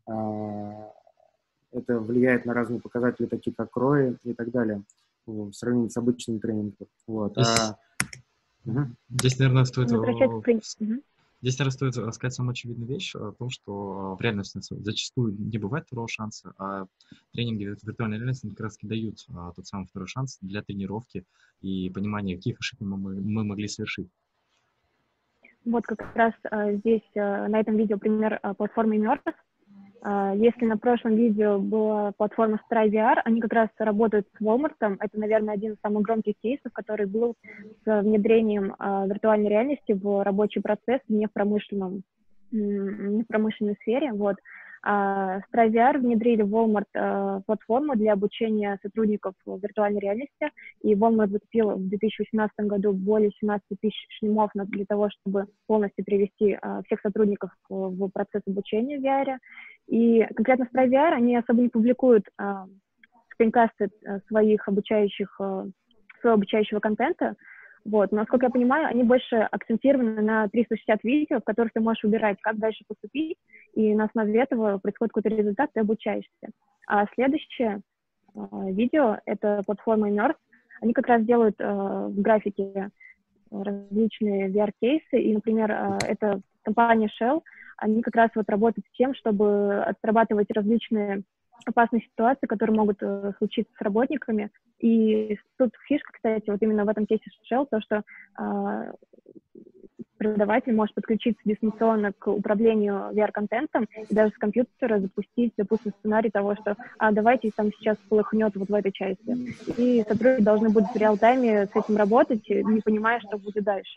это влияет на разные показатели, такие как ROI и так далее, в сравнении с обычным тренингом. Вот. Здесь, наверное, стоит Мгм. Здесь, наверное, стоит сказать самую очевидную вещь о том, что в реальности зачастую не бывает второго шанса, а тренинги в виртуальной реальности как раз дают тот самый второй шанс для тренировки и понимания, каких ошибок мы могли совершить. Вот как раз здесь на этом видео пример платформы Immersive. Если на прошлом видео была платформа Stripe VR, они как раз работают с Walmart. Это, наверное, один из самых громких кейсов, который был с внедрением виртуальной реальности в рабочий процесс не в промышленной сфере. Вот. Stripe VR внедрили в Walmart платформу для обучения сотрудников виртуальной реальности, и Walmart закупил в 2018 году более 17 тысяч шлемов для того, чтобы полностью привести всех сотрудников в процесс обучения в VR. И конкретно в Stripe VR они особо не публикуют скринкасты своего обучающего контента. Вот. Но, насколько я понимаю, они больше акцентированы на 360 видео, в которых ты можешь выбирать, как дальше поступить, и на основе этого происходит какой-то результат, ты обучаешься. А следующее видео — это платформа Immersive. Они как раз делают в графике различные VR-кейсы, и, например, это компания Shell, они как раз вот работают с тем, чтобы отрабатывать различные опасные ситуации, которые могут случиться с работниками. И тут фишка, кстати, вот именно в этом кейсе Shell, то, что преподаватель может подключиться дистанционно к управлению VR-контентом и даже с компьютера запустить, допустим, сценарий того, что давайте там сейчас полыхнет вот в этой части. И сотрудники должны будут в реал-тайме с этим работать, не понимая, что будет дальше.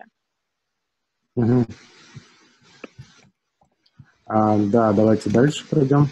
Да, давайте дальше пройдем.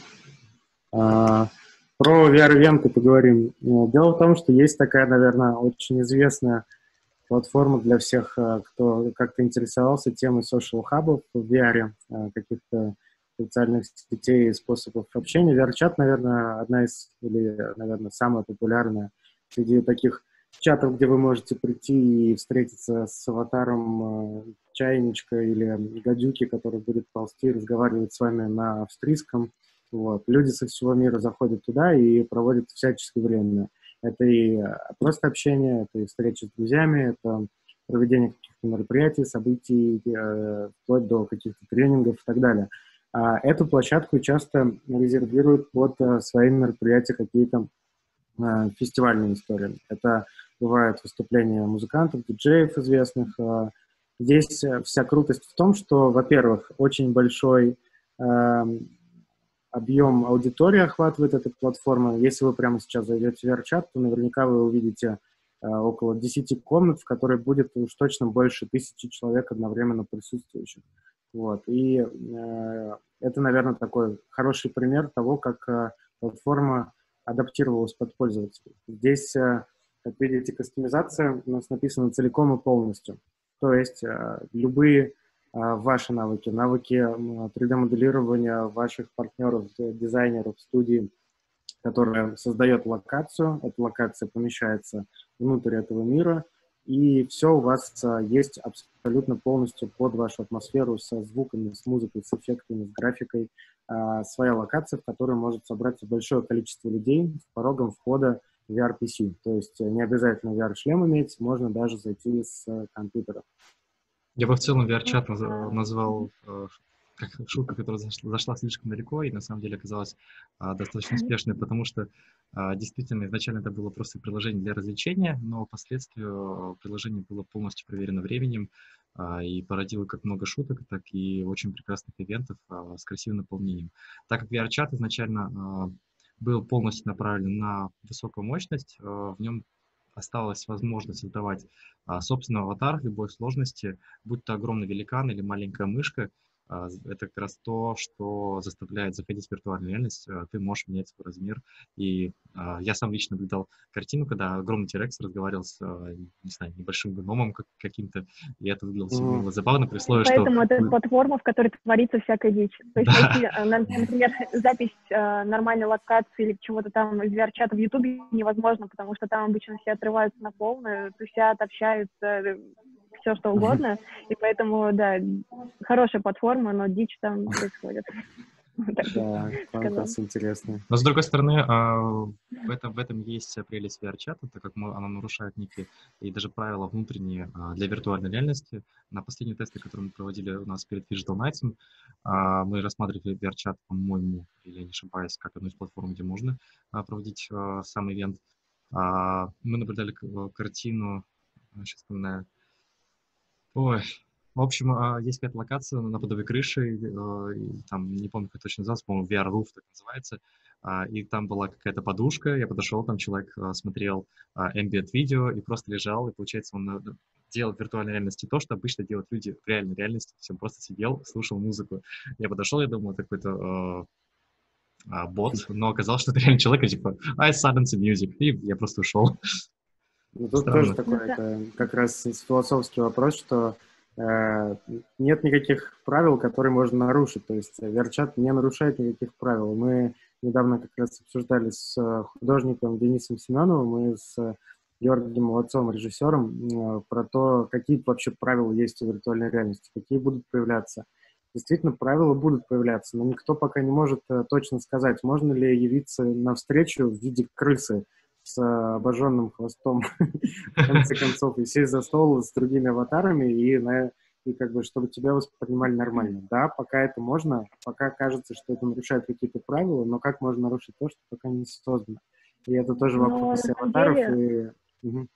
Про VR-ивенты поговорим. Дело в том, что есть такая, наверное, очень известная платформа для всех, кто как-то интересовался темой social-хабов в VR, каких-то социальных сетей и способов общения. VR-чат, наверное, одна из, или, наверное, самая популярная среди таких чатов, где вы можете прийти и встретиться с аватаром чайничка или гадюки, который будет ползти и разговаривать с вами на австрийском. Вот. Люди со всего мира заходят туда и проводят всяческое время. Это и просто общение, это и встречи с друзьями, это проведение каких-то мероприятий, событий, вплоть до каких-то тренингов и так далее. Эту площадку часто резервируют под свои мероприятия какие-то фестивальные истории. Это бывают выступления музыкантов, диджеев известных. Здесь вся крутость в том, что, во-первых, очень большой объем аудитории охватывает эта платформа. Если вы прямо сейчас зайдете в VR-чат, то наверняка вы увидите около 10 комнат, в которой будет уж точно больше 1000 человек одновременно присутствующих. Вот. И это, наверное, такой хороший пример того, как платформа адаптировалась под пользователя. Здесь, как видите, кастомизация у нас написана целиком и полностью. То есть любые ваши навыки, навыки 3D-моделирования ваших партнеров, дизайнеров, студий, которая создает локацию. Эта локация помещается внутрь этого мира, и все у вас есть абсолютно полностью под вашу атмосферу со звуками, с музыкой, с эффектами, с графикой. Своя локация, в которой может собраться большое количество людей с порогом входа в VR-PC. То есть не обязательно VR-шлем иметь, можно даже зайти с компьютера. Я бы в целом VR-чат назвал как шутка, которая зашла слишком далеко и на самом деле оказалась достаточно успешной, потому что действительно изначально это было просто приложение для развлечения, но впоследствии приложение было полностью проверено временем и породило как много шуток, так и очень прекрасных ивентов с красивым наполнением. Так как VR-чат изначально был полностью направлен на высокую мощность, в нем осталась возможность создавать собственный аватар любой сложности, будь то огромный великан или маленькая мышка. Это как раз то, что заставляет заходить в виртуальную реальность. Ты можешь менять свой размер. И я сам лично наблюдал картину, когда огромный T-Rex разговаривал с, не знаю, небольшим гномом каким-то, и это Мгм. было забавно при условии, что... Поэтому это платформа, в которой творится всякая дичь. То есть Да, найти, например, запись нормальной локации или чего-то там из VR-чата в Ютубе невозможно, потому что там обычно все отрываются на полную, тусят, общаются, все что угодно. И поэтому, да, хорошая платформа, но дичь там происходит. Вот так бы Да, сказала. конкурс интересный. но, с другой стороны, в этом есть прелесть VR-чата, так как она нарушает некие и даже правила внутренние для виртуальной реальности. На последнем тесте, который мы проводили у нас перед Digital Nights, мы рассматривали VR-чат, по-моему, или я не ошибаюсь, как одну из платформ, где можно проводить сам ивент. Мы наблюдали картину, сейчас вспоминаю. Ой, в общем, есть какая-то локация наподобие крыши, и там, не помню, как точно называется, по-моему, VR Roof так называется, и там была какая-то подушка, я подошел, там человек смотрел ambient видео и просто лежал, и, получается, он делал в виртуальной реальности то, что обычно делают люди в реальной реальности, то есть он просто сидел, слушал музыку. Я подошел, я думал, это какой-то бот, но оказалось, что это реальный человек, и типа, I silence the music, и я просто ушел. Ну, тут тоже Странно. Ну, такой, да. это как раз философский вопрос, что э, нет никаких правил, которые можно нарушить. То есть Верчат не нарушает никаких правил. Мы недавно как раз обсуждали с художником Денисом Семеновым и с Георгием Молодцом, режиссером, про то, какие вообще правила есть в виртуальной реальности, какие будут появляться. Действительно, правила будут появляться, но никто пока не может точно сказать, можно ли явиться навстречу в виде крысы с обожженным хвостом в конце концов, и сесть за стол с другими аватарами, и как бы, чтобы тебя воспринимали нормально. Да, пока это можно, пока кажется, что это нарушает какие-то правила, но как можно нарушить то, что пока не создано? И это тоже Но вопрос на самом аватаров, деле и... Мгм.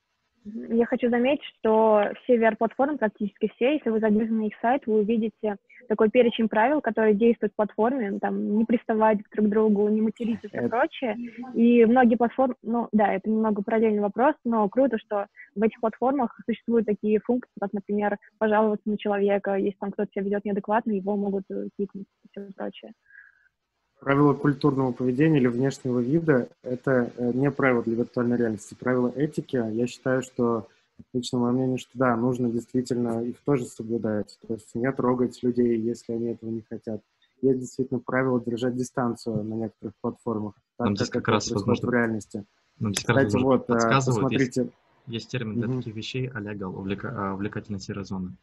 я хочу заметить, что все VR-платформы, практически все, если вы зайдете на их сайт, вы увидите такой перечень правил, которые действуют в платформе, там, не приставать друг к другу, не материться и все Это- прочее. И многие платформы, ну да, это немного параллельный вопрос, но круто, что в этих платформах существуют такие функции, как, например, пожаловаться на человека, если там кто-то себя ведет неадекватно, его могут кикнуть и все прочее. Правила культурного поведения или внешнего вида — это не правила для виртуальной реальности. Правила этики, я считаю, что, лично мое мнение, что да, нужно действительно их тоже соблюдать. То есть не трогать людей, если они этого не хотят. Есть действительно правила держать дистанцию на некоторых платформах, Нам так здесь как как это раз, происходит в возможно, реальности. нам здесь как раз, Кстати, возможно, вот, подсказывают, посмотрите. есть термин для Мгм. таких вещей а-ля увлекательная серая зона.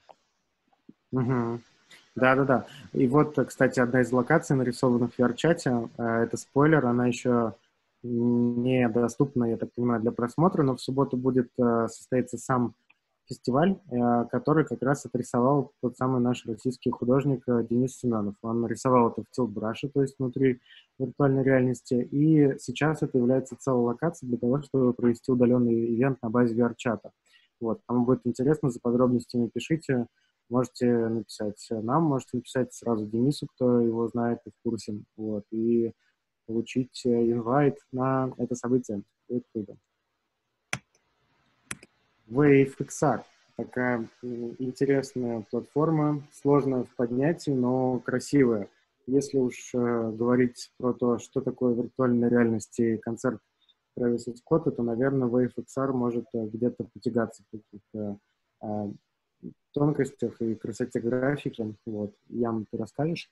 Мгм. Да-да-да. И вот, кстати, одна из локаций, нарисованных в VR-чате, это спойлер, она еще недоступна, я так понимаю, для просмотра, но в субботу будет состояться сам фестиваль, который как раз отрисовал тот самый наш российский художник Денис Семенов. Он нарисовал это в Тилтбраше, то есть внутри виртуальной реальности, и сейчас это является целой локацией для того, чтобы провести удаленный ивент на базе VR-чата. Вот, кому будет интересно, за подробностями пишите. Можете написать нам, можете написать сразу Денису, кто его знает и в курсе, вот, и получить инвайт на это событие. Будет круто. WaveXR. Такая интересная платформа, сложная в поднятии, но красивая. Если уж говорить про то, что такое виртуальная реальность и концерт Трэвиса Скотта, то, наверное, WaveXR может где-то потягаться в каких-то э, тонкостях и красоте графики. Вот. Ян, ты расскажешь?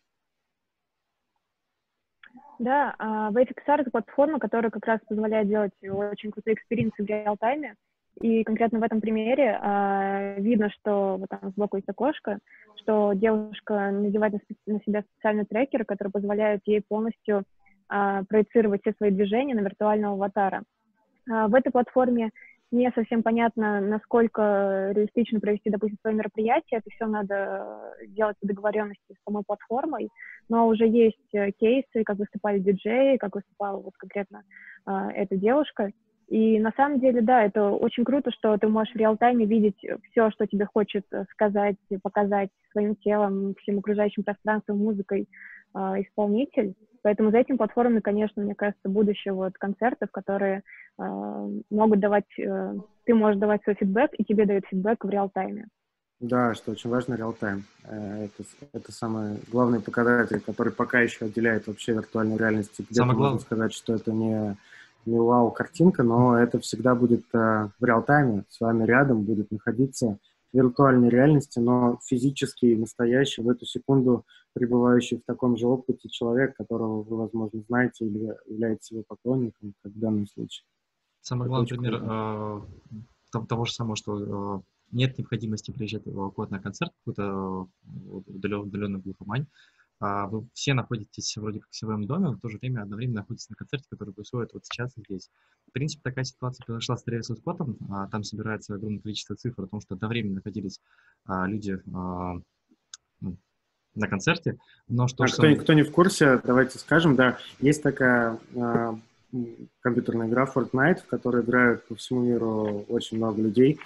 Да, WaveXR — это платформа, которая как раз позволяет делать очень крутые экспириенсы в реал-тайме. И конкретно в этом примере видно, что вот там сбоку есть окошко, что девушка надевает на себя специальный трекер, который позволяет ей полностью проецировать все свои движения на виртуального аватара. В этой платформе не совсем понятно, насколько реалистично провести, допустим, свое мероприятие. Это все надо делать по договоренности с самой платформой. Но уже есть кейсы, как выступали диджеи, как выступала вот конкретно эта девушка. И на самом деле, да, это очень круто, что ты можешь в реал-тайме видеть все, что тебе хочет сказать, показать своим телом, всем окружающим пространством, музыкой исполнитель. Поэтому за этим платформами, конечно, мне кажется, будущее вот концертов, которые могут давать, ты можешь давать свой фидбэк, и тебе дают фидбэк в реал-тайме. Да, что очень важно, реал-тайм. Это самый главный показатель, который пока еще отделяет вообще виртуальной реальности. Где-то Самое можно главное, сказать, что это не вау-картинка, но это всегда будет в реал-тайме, с вами рядом будет находиться в виртуальной реальности, но физически настоящий, в эту секунду пребывающий в таком же опыте человек, которого вы, возможно, знаете или являетесь его поклонником, как в данном случае. самый Это главный очень пример круто. того же самого, что нет необходимости приезжать куда-то на концерт, какой-то удаленный глухомань. Вы все находитесь вроде как в своем доме, но в то же время одновременно находитесь на концерте, который происходит вот сейчас и здесь. В принципе, такая ситуация произошла с Трэвисом Скоттом. Там собирается огромное количество цифр о том, что одновременно находились люди ну, на концерте, но что же самое... Кто не в курсе, давайте скажем, да, есть такая компьютерная игра Fortnite, в которой играют по всему миру очень много людей,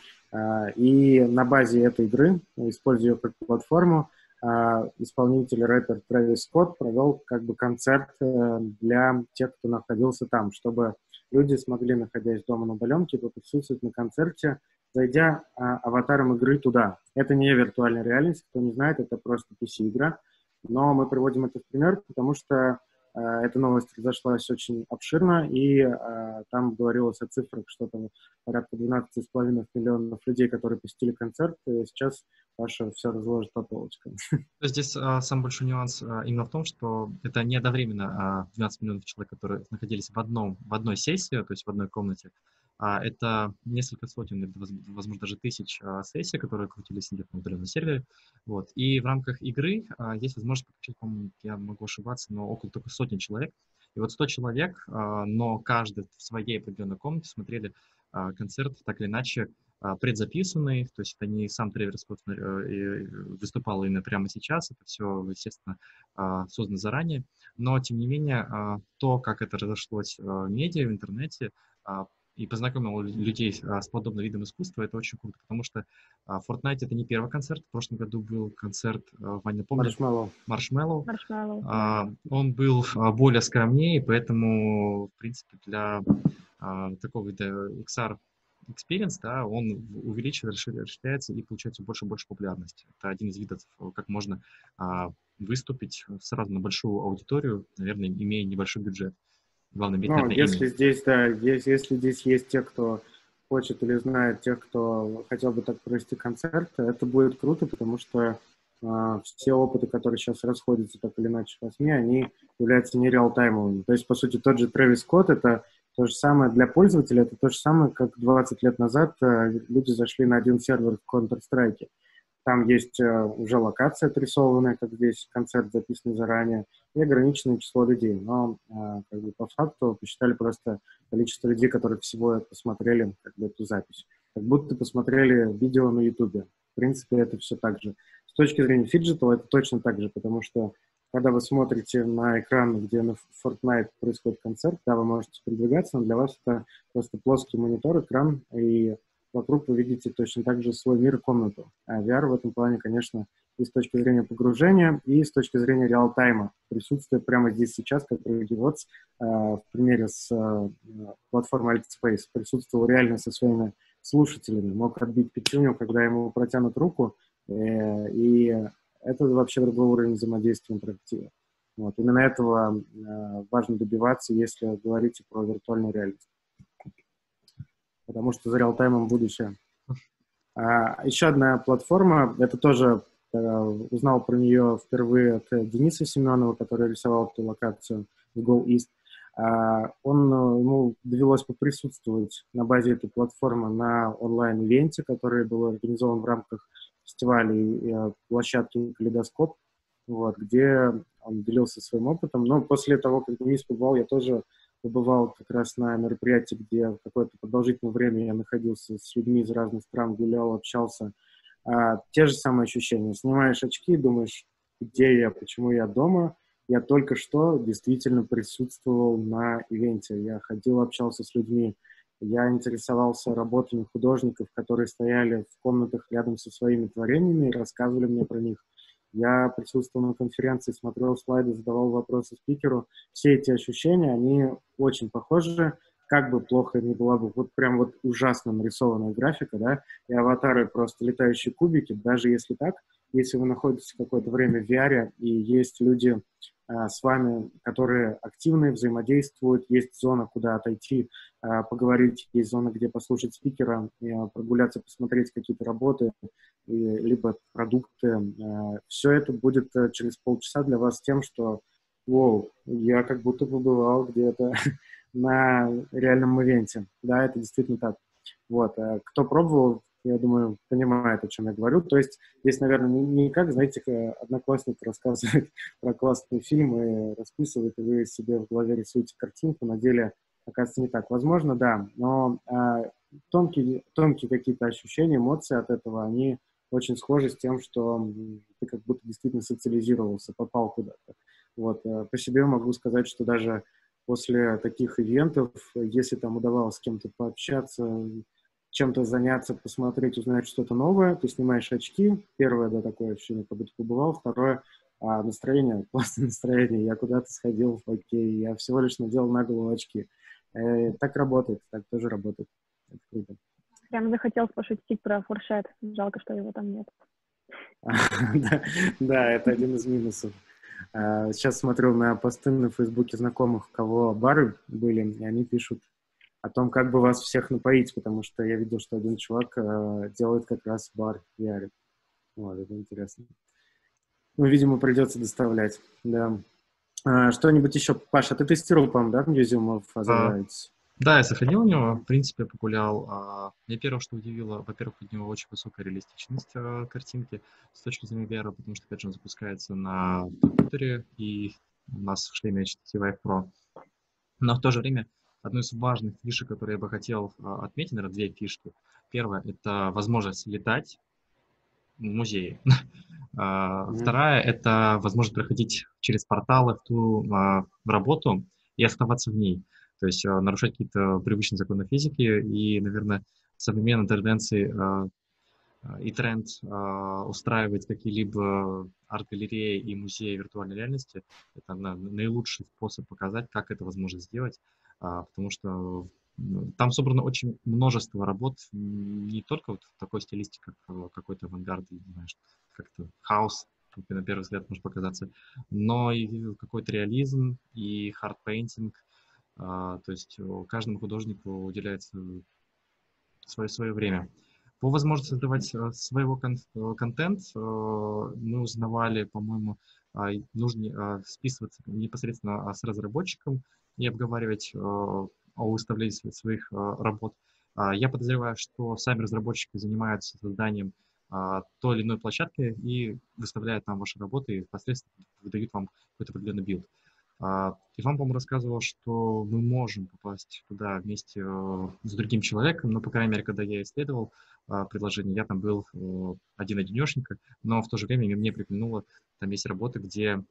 и на базе этой игры, используя ее как платформу, исполнитель, рэпер Трэвис Скотт провел как бы концерт для тех, кто находился там, чтобы люди смогли, находясь дома на удаленке, поприсутствовать на концерте, зайдя аватаром игры туда. Это не виртуальная реальность, кто не знает, это просто PC-игра. Но мы приводим это в пример, потому что эта новость разошлась очень обширно, и там говорилось о цифрах, что там порядка 12,5 миллионов людей, которые посетили концерт, и сейчас Паша все разложит по полочкам. Здесь самый большой нюанс именно в том, что это не одновременно 12 миллионов человек, которые находились в одной сессии, то есть в одной комнате. Это несколько сотен, или, возможно, даже тысяч сессий, которые крутились где-то на удаленном сервере. Вот. И в рамках игры есть возможность подключить, по-моему, я могу ошибаться, но около только сотни человек. И вот 100 человек, но каждый в своей определенной комнате смотрели концерт так или иначе предзаписанный, то есть это не сам Трэвис Скотт выступал именно прямо сейчас, это все, естественно, создано заранее, но, тем не менее, то, как это разошлось в медиа, в интернете, и познакомил людей с подобным видом искусства, это очень круто, потому что Fortnite — это не первый концерт, в прошлом году был концерт, Ваня, помнишь, Маршмеллоу. Маршмеллоу. Маршмеллоу, да. Он был более скромнее, поэтому, в принципе, для такого вида XR experience, да, он увеличивается, расширяется и получает все больше и больше популярности. Это один из видов, как можно выступить сразу на большую аудиторию, наверное, имея небольшой бюджет. Главное, иметь, Ну, наверное, имя. если здесь, да, если здесь есть те, кто хочет или знает тех, кто хотел бы так провести концерт, это будет круто, потому что все опыты, которые сейчас расходятся так или иначе в СМИ, они являются не реалтаймовыми. То есть, по сути, тот же Трэвис Скотт — это то же самое для пользователя, это то же самое, как 20 лет назад люди зашли на один сервер в Counter-Strike. Там есть уже локация отрисованная, как здесь концерт записан заранее, и ограниченное число людей. Но как бы по факту посчитали просто количество людей, которые всего это посмотрели, как бы эту запись. Как будто посмотрели видео на YouTube. В принципе, это все так же. С точки зрения фиджитала это точно так же, потому что когда вы смотрите на экран, где на Fortnite происходит концерт, да, вы можете передвигаться, но для вас это просто плоский монитор, экран, и вокруг вы видите точно так же свой мир и комнату. А VR в этом плане, конечно, и с точки зрения погружения, и с точки зрения реал-тайма. Присутствие прямо здесь сейчас, как Rudy Watts в примере с платформой AltSpace, присутствовал реально со своими слушателями, мог отбить пятюню, когда ему протянут руку, и это вообще другой уровень взаимодействия интерактива. Вот. Именно этого важно добиваться, если говорить про виртуальную реальность. Потому что за реалтаймом будущее. Еще одна платформа, это тоже узнал про нее впервые от Дениса Семенова, который рисовал эту локацию Go East. Ему довелось поприсутствовать на базе этой платформы на онлайн-ивенте, который был организован в рамках фестиваля и площадки «Калейдоскоп», вот, где он делился своим опытом. Но после того, как Денис побывал, я тоже побывал как раз на мероприятии, где какое-то продолжительное время я находился с людьми из разных стран, гулял, общался. Те же самые ощущения. Снимаешь очки, думаешь, где я, почему я дома. Я только что действительно присутствовал на ивенте. Я ходил, общался с людьми. Я интересовался работами художников, которые стояли в комнатах рядом со своими творениями и рассказывали мне про них. я присутствовал на конференции, смотрел слайды, задавал вопросы спикеру. Все эти ощущения, они очень похожи, как бы плохо ни была бы, вот прям вот ужасно нарисованная графика, да, и аватары просто летающие кубики, даже если так, если вы находитесь какое-то время в VR, и есть люди с вами, которые активны, взаимодействуют, есть зона, куда отойти, поговорить, есть зона, где послушать спикера, прогуляться, посмотреть какие-то работы, либо продукты. Все это будет через полчаса для вас тем, что «Воу, я как будто побывал где-то на реальном ивенте». Да, это действительно так. Вот. Кто пробовал, я думаю, понимает, о чем я говорю. То есть здесь, наверное, не как, знаете, одноклассник рассказывает про классный фильм и расписывает, и вы себе в голове рисуете картинку, на деле оказывается не так. Возможно, да, но тонкие какие-то ощущения, эмоции от этого, они очень схожи с тем, что ты как будто действительно социализировался, попал куда-то. Вот. По себе могу сказать, что даже после таких ивентов, если там удавалось с кем-то пообщаться, чем-то заняться, посмотреть, узнать что-то новое, ты снимаешь очки. Первое, да, такое ощущение, как будто побывал. Второе, настроение, классное настроение. Я куда-то сходил, окей, я всего лишь надел на голову очки. Так работает, так тоже работает. Это круто. Прям захотел пошутить про фуршет. Жалко, что его там нет. Да, это один из минусов. Сейчас смотрю на посты на Фейсбуке знакомых, у кого бары были, и они пишут о том, как бы вас всех напоить, потому что я видел, что один чувак делает как раз бар в VR. Вот, это интересно. Ну, видимо, придется доставлять, да. Что-нибудь еще? Паша, ты тестировал, по-моему, да, Museum of Other Rights? Да, я заходил в него, в принципе, погулял. Мне первое, что удивило, во-первых, у него очень высокая реалистичность картинки с точки зрения VR, потому что, опять же, он запускается на компьютере, и у нас в шлеме HTC Vive Pro. Но в то же время одной из важных фишек, которые я бы хотел отметить, наверное, две фишки. Первая — это возможность летать в музее. Вторая — это возможность проходить через порталы в ту работу и оставаться в ней. То есть нарушать какие-то привычные законы физики и, наверное, современные тенденции и тренд устраивать какие-либо арт-галереи и музеи виртуальной реальности — это наилучший способ показать, как это возможно сделать, потому что там собрано очень множество работ, не только вот в такой стилистике, как какой-то авангард, знаешь, как-то хаос, как на первый взгляд может показаться, но и какой-то реализм, и хардпейнтинг. То есть каждому художнику уделяется свое время. По возможности создавать своего контент мы узнавали, по-моему, нужно списываться непосредственно с разработчиком и обговаривать о выставлении своих работ. Я подозреваю, что сами разработчики занимаются созданием той или иной площадки и выставляют там ваши работы и впоследствии выдают вам какой-то определенный билд. Иван, по-моему, рассказывал, что мы можем попасть туда вместе с другим человеком, но, по крайней мере, когда я исследовал предложение, я там был один-одинешенько, но в то же время мне приглянуло, там есть работы, где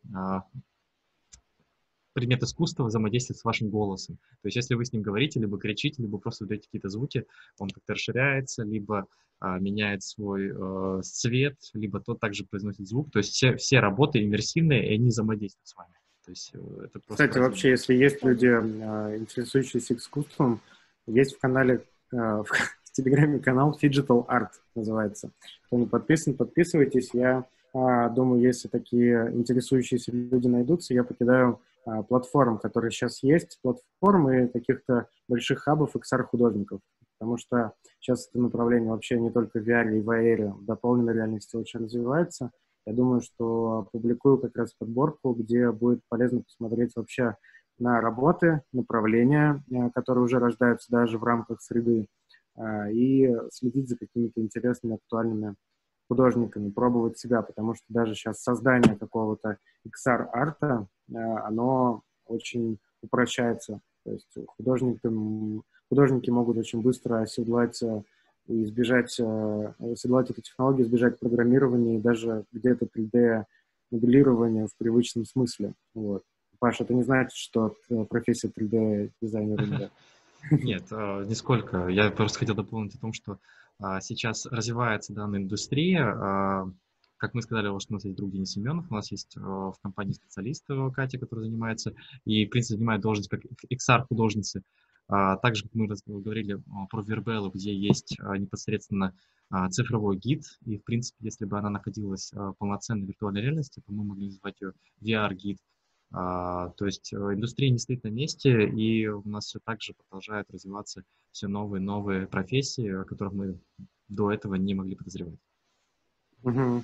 предмет искусства взаимодействует с вашим голосом. То есть если вы с ним говорите, либо кричите, либо просто выдаете какие-то звуки, он как-то расширяется, либо меняет свой цвет, либо тот также произносит звук. То есть все работы иммерсивные, и они взаимодействуют с вами. То есть это просто Кстати, вообще, если есть люди, интересующиеся искусством, есть в канале, в Телеграме канал Digital Art называется. Кто не подписан, подписывайтесь. Я думаю, если такие интересующиеся люди найдутся, я покидаю платформ, которые сейчас есть, платформы каких-то больших хабов XR-художников. Потому что сейчас это направление вообще не только в VR и в AR, в дополненной реальности очень развивается. Я думаю, что публикую как раз подборку, где будет полезно посмотреть вообще на работы, направления, которые уже рождаются даже в рамках среды, и следить за какими-то интересными, актуальными художниками, пробовать себя, потому что даже сейчас создание какого-то XR-арта, оно очень упрощается. То есть художники могут очень быстро оседлать и оседлать эту технологию, избежать программирования и даже где-то 3D-моделирования в привычном смысле. Вот. Паша, это не значит, что профессия 3D-дизайнера нет? Нет, нисколько. Я просто хотел дополнить о том, что сейчас развивается данная индустрия, как мы сказали, что у нас есть друг Денис Семенов, у нас есть в компании специалист Катя, который занимается, и, в принципе, занимает должность как XR-художницы. Также, как мы говорили про Вербеллу, где есть непосредственно цифровой гид, и, в принципе, если бы она находилась в полноценной виртуальной реальности, то мы могли назвать ее VR-гид. То есть индустрия не стоит на месте, и у нас все так же продолжают развиваться все новые и новые профессии, о которых мы до этого не могли подозревать. Угу.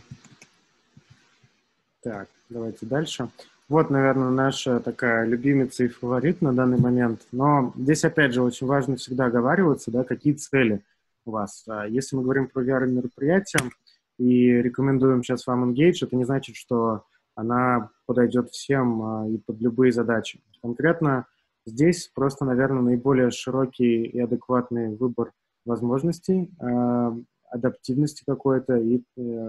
Так, давайте дальше. Вот, наверное, наша такая любимица и фаворит на данный момент. Но здесь, опять же, очень важно всегда оговариваться, да, какие цели у вас. Если мы говорим про VR-мероприятия и рекомендуем сейчас вам Engage, это не значит, что она подойдет всем и под любые задачи. Конкретно здесь просто, наверное, наиболее широкий и адекватный выбор возможностей, адаптивности какой-то и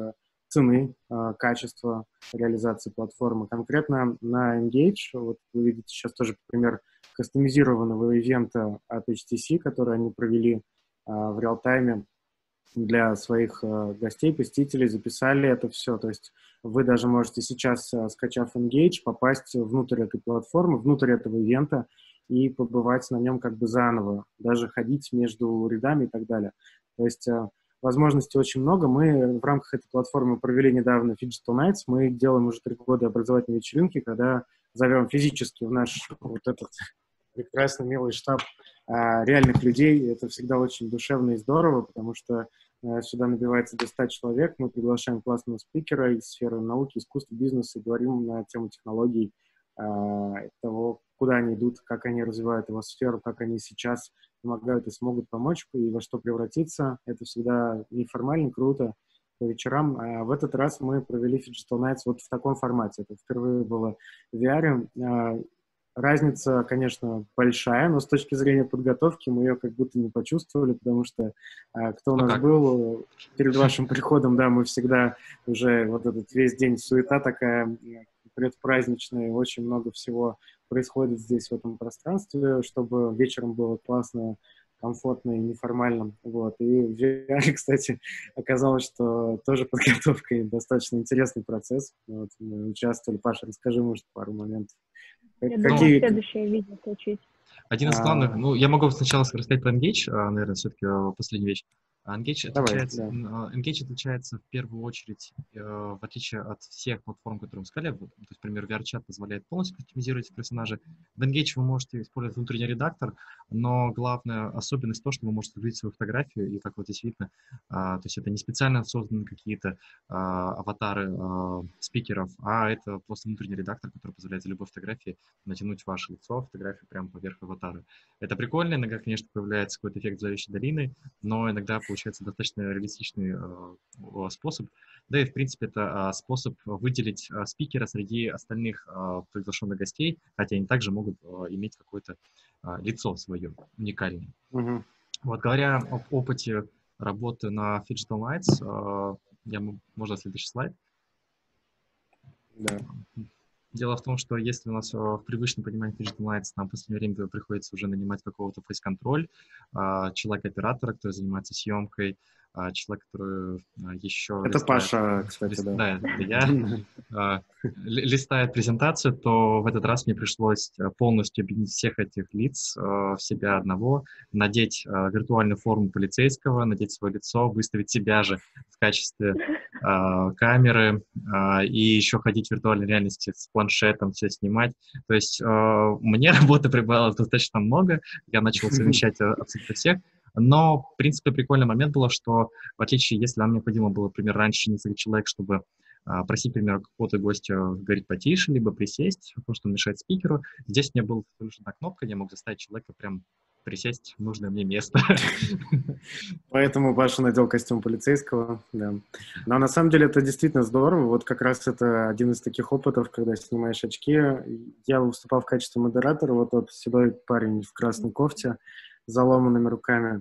цены, качества реализации платформы. Конкретно на Engage, вот вы видите сейчас тоже пример кастомизированного ивента от HTC, который они провели в реал-тайме для своих гостей, посетителей, записали это все. То есть вы даже можете сейчас, скачав Engage, попасть внутрь этой платформы, внутрь этого ивента и побывать на нем как бы заново, даже ходить между рядами и так далее. То есть возможностей очень много. Мы в рамках этой платформы провели недавно Phygital Nights. Мы делаем уже 3 года образовательные вечеринки, когда зовем физически в наш вот этот прекрасный, милый штаб реальных людей. Это всегда очень душевно и здорово, потому что сюда набивается до 100 человек. Мы приглашаем классного спикера из сферы науки, искусства, бизнеса и говорим на тему технологий, того, куда они идут, как они развивают его сферу, как они сейчас помогают и смогут помочь, и во что превратиться. Это всегда неформально, круто по вечерам. А в этот раз мы провели Phygital Nights вот в таком формате. Это впервые было в VR. Разница, конечно, большая, но с точки зрения подготовки мы ее как будто не почувствовали, потому что кто у нас был перед вашим приходом, да, мы всегда уже вот этот весь день суета такая предпраздничная, очень много всего происходит здесь, в этом пространстве, чтобы вечером было классно, комфортно и неформально. Вот. И в VR, кстати, оказалось, что тоже подготовка и достаточно интересный процесс. Вот. Мы участвовали. Паша, расскажи, может, пару моментов. Я думаю, следующее видео включить. Один из главных, я могу сначала рассказать про Engage, наверное, все-таки последняя вещь. Engage отличается в первую очередь, в отличие от всех платформ, которые мы сказали, то есть, например, VRChat позволяет полностью кастомизировать персонажи. В Engage вы можете использовать внутренний редактор, но главная особенность то, что вы можете загрузить свою фотографию, и как вот здесь видно, то есть это не специально созданы какие-то аватары спикеров, а это просто внутренний редактор, который позволяет за любой фотографии натянуть ваше лицо, фотографию прямо поверх аватара. Это прикольно, иногда, конечно, появляется какой-то эффект зловещей долины, но иногда получается достаточно реалистичный способ. Да и, в принципе, это способ выделить спикера среди остальных приглашенных гостей, хотя они также могут иметь какое-то лицо свое уникальное. Mm-hmm. Вот, говоря об опыте работы на Phygital Nights, можно следующий слайд? Да. Дело в том, что если у нас в привычном понимании Phygital Nights нам в последнее время приходится уже нанимать какого-то фейс-контроль, человека-оператора, который занимается съемкой, человек, который еще... Это листает, Паша, кстати, да. Да, это я. Листает презентацию, то в этот раз мне пришлось полностью объединить всех этих лиц в себя одного, надеть виртуальную форму полицейского, надеть свое лицо, выставить себя же в качестве камеры и еще ходить в виртуальной реальности с планшетом, все снимать. То есть мне работы прибавилось достаточно много, я начал совмещать абсолютно всех. Но, в принципе, прикольный момент был, что в отличие, если нам необходимо было, например, раньше несколько человек, чтобы просить, например, какого-то гостя говорить потише, либо присесть, потому что он мешает спикеру, здесь у меня была лишь одна кнопка, я мог заставить человека прям присесть в нужное мне место. Поэтому Паша надел костюм полицейского, да. Но на самом деле это действительно здорово. Вот как раз это один из таких опытов, когда снимаешь очки. Я выступал в качестве модератора, вот тот седой парень в красной кофте с заломанными руками.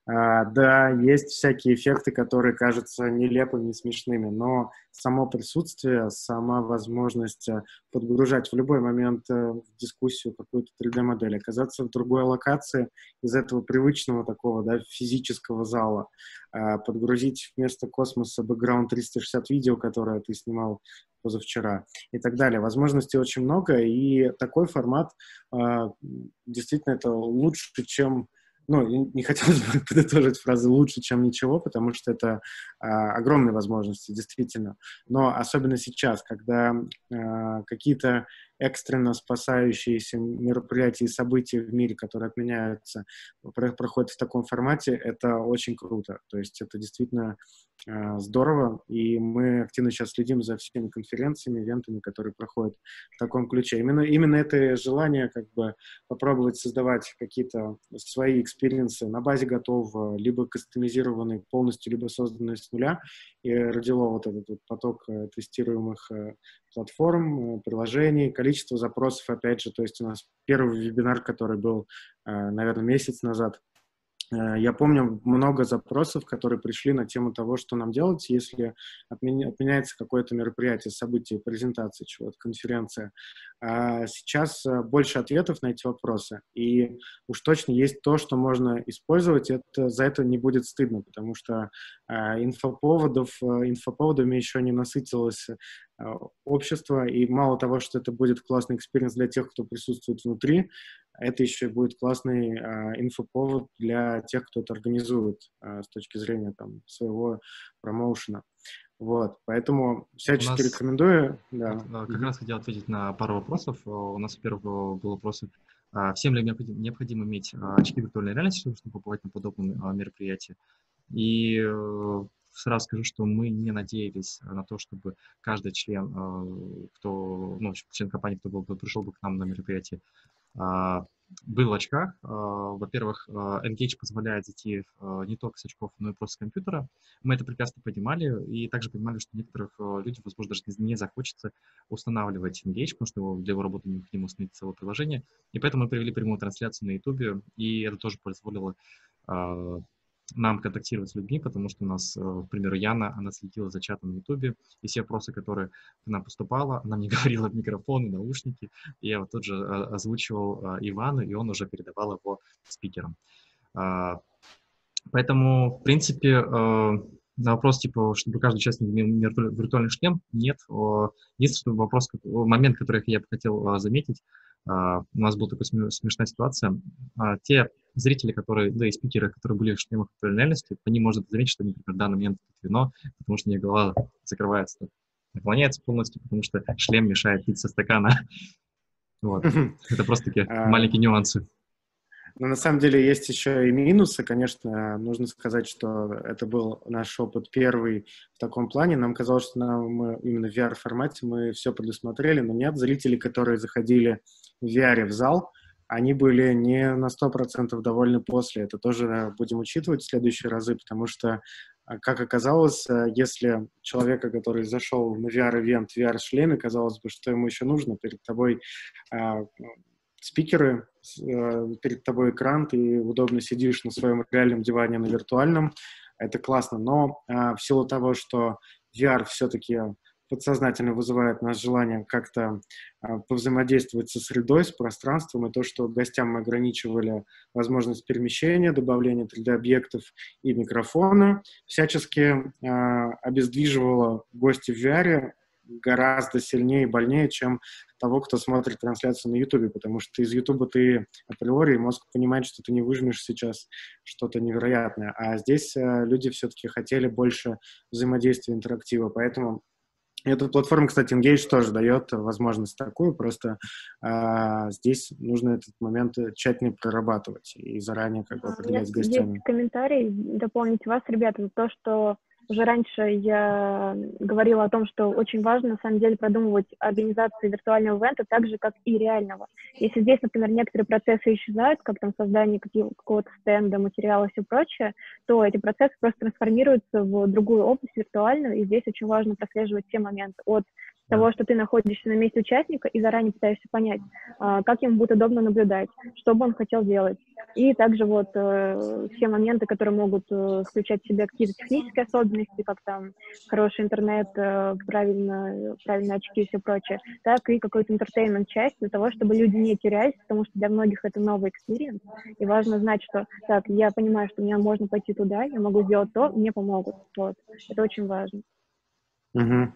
Да, есть всякие эффекты, которые кажутся нелепыми и смешными, но само присутствие, сама возможность подгружать в любой момент в дискуссию какую-то 3D-модель, оказаться в другой локации из этого привычного такого, да, физического зала, подгрузить вместо космоса бэкграунд 360 видео, которое ты снимал позавчера и так далее. Возможностей очень много, и такой формат действительно это лучше, чем... Ну, не хотелось бы подытожить фразу «лучше, чем ничего», потому что это огромные возможности, действительно. Но особенно сейчас, когда какие-то экстренно спасающиеся мероприятия и события в мире, которые отменяются, проходят в таком формате, это очень круто. То есть это действительно здорово, и мы активно сейчас следим за всеми конференциями, ивентами, которые проходят в таком ключе. Именно это желание как бы попробовать создавать какие-то свои экспириенсы на базе готового, либо кастомизированные полностью, либо созданные с нуля, и родило вот этот вот поток тестируемых платформ, приложений, количество запросов, опять же, то есть у нас первый вебинар, который был, наверное, месяц назад, я помню много запросов, которые пришли на тему того, что нам делать, если отменяется какое-то мероприятие, событие, презентация чего-то, конференция. А сейчас больше ответов на эти вопросы, и уж точно есть то, что можно использовать, за это не будет стыдно, потому что инфоповодами еще не насытилось общество, и мало того, что это будет классный экспириенс для тех, кто присутствует внутри, это еще и будет классный инфоповод для тех, кто это организует с точки зрения там, своего промоушена. Вот, поэтому всячески рекомендую. Да. Как раз хотел ответить на пару вопросов. У нас, во-первых, был вопрос, всем ли необходимо иметь очки виртуальной реальности, чтобы побывать на подобном мероприятии. И сразу скажу, что мы не надеялись на то, чтобы каждый член, член компании, кто пришел бы к нам на мероприятие, был в очках. Во-первых, Engage позволяет зайти не только с очков, но и просто с компьютера. Мы это прекрасно понимали, и также понимали, что некоторых людей, возможно, даже не захочется устанавливать Engage, потому что для его работы необходимо установить целое приложение. И поэтому мы провели прямую трансляцию на YouTube, и это тоже позволило нам контактировать с людьми, потому что у нас, к примеру, Яна, она следила за чатом на Ютубе, и все вопросы, которые к нам поступало, она мне говорила в микрофон, наушники, и я вот тут же озвучивал Ивану, и он уже передавал его спикерам. Поэтому, в принципе, на вопрос, типа, чтобы каждый участник имел виртуальный шлем, нет. Единственный вопрос, момент, который я бы хотел заметить, у нас была такая смешная ситуация. Те зрители, и спикеры, которые были в шлемах виртуальной реальности, они могут заметить, что они, например, в данный момент пьют вино, потому что у них голова закрывается, наклоняется полностью, потому что шлем мешает пить со стакана. Вот. Это просто такие маленькие нюансы. Но на самом деле есть еще и минусы. Конечно, нужно сказать, что это был наш опыт первый в таком плане. Нам казалось, что мы именно в VR-формате мы все предусмотрели, но нет. Зрители, которые заходили в VR в зал, они были не на 100% довольны после. Это тоже будем учитывать в следующие разы, потому что, как оказалось, если человека, который зашел на VR-ивент в VR-шлеме, казалось бы, что ему еще нужно, перед тобой спикеры, перед тобой экран, ты удобно сидишь на своем реальном диване, на виртуальном, это классно, но в силу того, что VR все-таки подсознательно вызывает у нас желание как-то повзаимодействовать со средой, с пространством, и то, что гостям мы ограничивали возможность перемещения, добавления 3D-объектов и микрофона, всячески обездвиживало гостей в VR гораздо сильнее и больнее, чем того, кто смотрит трансляцию на Ютубе, потому что из Ютуба ты априори мозг понимает, что ты не выжмешь сейчас что-то невероятное, а здесь люди все-таки хотели больше взаимодействия, интерактива, поэтому эта платформа, кстати, Engage тоже дает возможность такую, просто здесь нужно этот момент тщательно прорабатывать и заранее как бы определять с гостями. Есть комментарий дополнить вас, ребята, за то, что уже раньше я говорила о том, что очень важно, на самом деле, продумывать организацию виртуального ивента так же, как и реального. Если здесь, например, некоторые процессы исчезают, как там создание какого-то стенда, материала и все прочее, то эти процессы просто трансформируются в другую область, виртуальную, и здесь очень важно прослеживать все моменты от того, что ты находишься на месте участника и заранее пытаешься понять, как ему будет удобно наблюдать, что бы он хотел делать. И также вот все моменты, которые могут включать в себя какие-то технические особенности, как там хороший интернет, правильные очки и все прочее, так и какой-то entertainment-часть для того, чтобы люди не терялись, потому что для многих это новый экспириенс, и важно знать, что так, я понимаю, что мне можно пойти туда, я могу сделать то, мне помогут. Вот. Это очень важно. Мгм.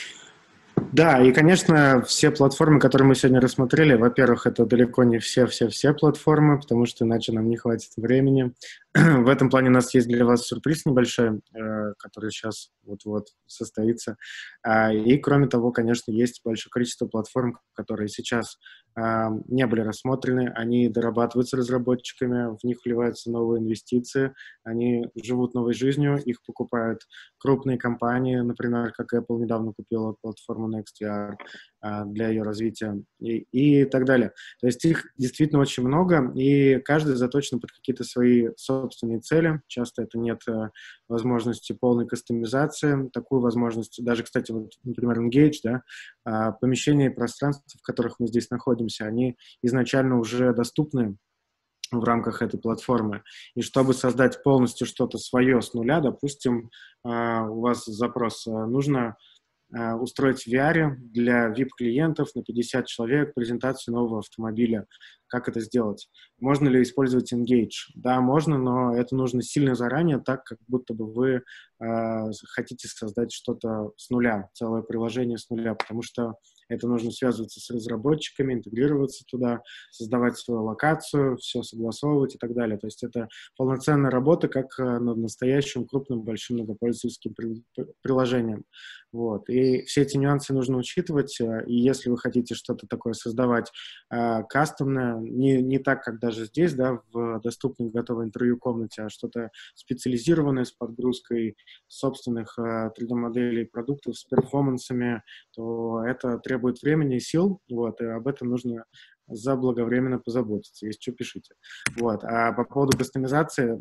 Да, и, конечно, все платформы, которые мы сегодня рассмотрели, во-первых, это далеко не все платформы, потому что иначе нам не хватит времени. В этом плане у нас есть для вас сюрприз небольшой, который сейчас вот-вот состоится. И, кроме того, конечно, есть большое количество платформ, которые сейчас не были рассмотрены, они дорабатываются разработчиками, в них вливаются новые инвестиции, они живут новой жизнью, их покупают крупные компании, например, как Apple недавно купила платформу NextVR для ее развития и так далее. То есть их действительно очень много, и каждый заточен под какие-то свои собственные цели. Часто это нет возможности полной кастомизации. Такую возможность, даже, кстати, вот, например, Engage, да, помещения и пространства, в которых мы здесь находимся, они изначально уже доступны в рамках этой платформы. И чтобы создать полностью что-то свое с нуля, допустим, у вас запрос, нужно устроить в VR для VIP-клиентов на 50 человек презентацию нового автомобиля. Как это сделать? Можно ли использовать Engage? Да, можно, но это нужно сильно заранее, так как будто бы вы хотите создать что-то с нуля, целое приложение с нуля, потому что это нужно связываться с разработчиками, интегрироваться туда, создавать свою локацию, все согласовывать и так далее. То есть это полноценная работа, как над настоящим крупным большим многопользовательским приложением. Вот. И все эти нюансы нужно учитывать, и если вы хотите что-то такое создавать кастомное, не так, как даже здесь, да, в доступной готовой интервью-комнате, а что-то специализированное с подгрузкой собственных 3D-моделей продуктов, с перформансами, то это требует времени и сил, вот, и об этом нужно заблаговременно позаботиться. Если что, пишите. Вот. А по поводу кастомизации,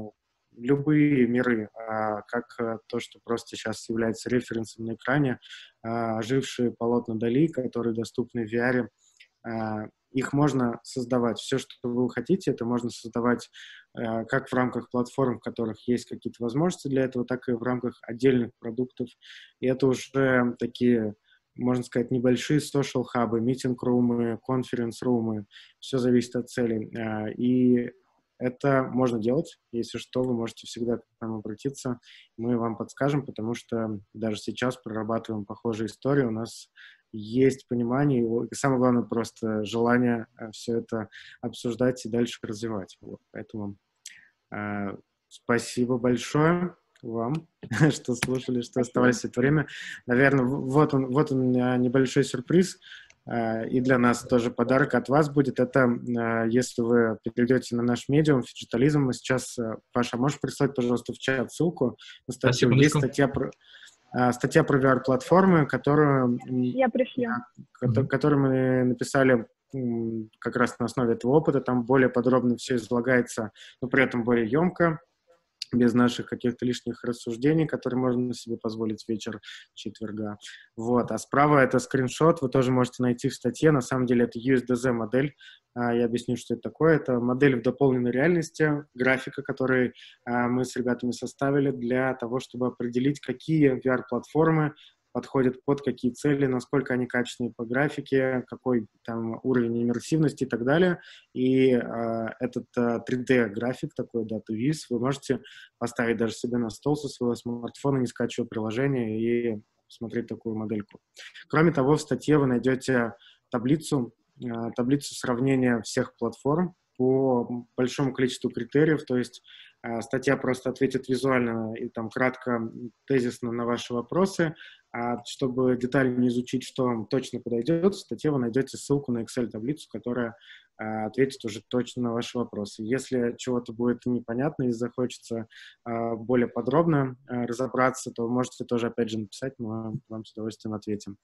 любые миры, как то, что просто сейчас является референсом на экране, ожившие полотна Дали, которые доступны в VR, их можно создавать. Все, что вы хотите, это можно создавать как в рамках платформ, в которых есть какие-то возможности для этого, так и в рамках отдельных продуктов. И это уже такие, можно сказать, небольшие social-хабы, митинг-румы, конференц-румы. Все зависит от целей. И это можно делать. Если что, вы можете всегда к нам обратиться. Мы вам подскажем, потому что даже сейчас прорабатываем похожие истории. У нас есть понимание, и самое главное, просто желание все это обсуждать и дальше развивать. Вот. Поэтому спасибо большое вам, что слушали, что оставались все это время. Наверное, вот он небольшой сюрприз. И для нас тоже подарок от вас будет. Это если вы перейдете на наш медиум «Фиджитализм», мы сейчас, Паша, можешь прислать, пожалуйста, в чат ссылку на статью. Есть статья про VR-платформы, которую мы написали как раз на основе этого опыта. Там более подробно все излагается, но при этом более емко, без наших каких-то лишних рассуждений, которые можно себе позволить вечер четверга. Вот. А справа это скриншот, вы тоже можете найти в статье. На самом деле это USDZ модель. Я объясню, что это такое. Это модель в дополненной реальности, графика, который мы с ребятами составили для того, чтобы определить, какие VR-платформы подходят под какие цели, насколько они качественные по графике, какой там уровень иммерсивности и так далее. И этот 3D-график, такой Data-Viz, вы можете поставить даже себе на стол со своего смартфона, не скачивая приложение, и смотреть такую модельку. Кроме того, в статье вы найдете таблицу сравнения всех платформ по большому количеству критериев, то есть статья просто ответит визуально и там кратко, тезисно на ваши вопросы, а чтобы детально изучить, что вам точно подойдет, в статье вы найдете ссылку на Excel-таблицу, которая ответит уже точно на ваши вопросы. Если чего-то будет непонятно и захочется более подробно разобраться, то можете тоже опять же написать, мы вам с удовольствием ответим.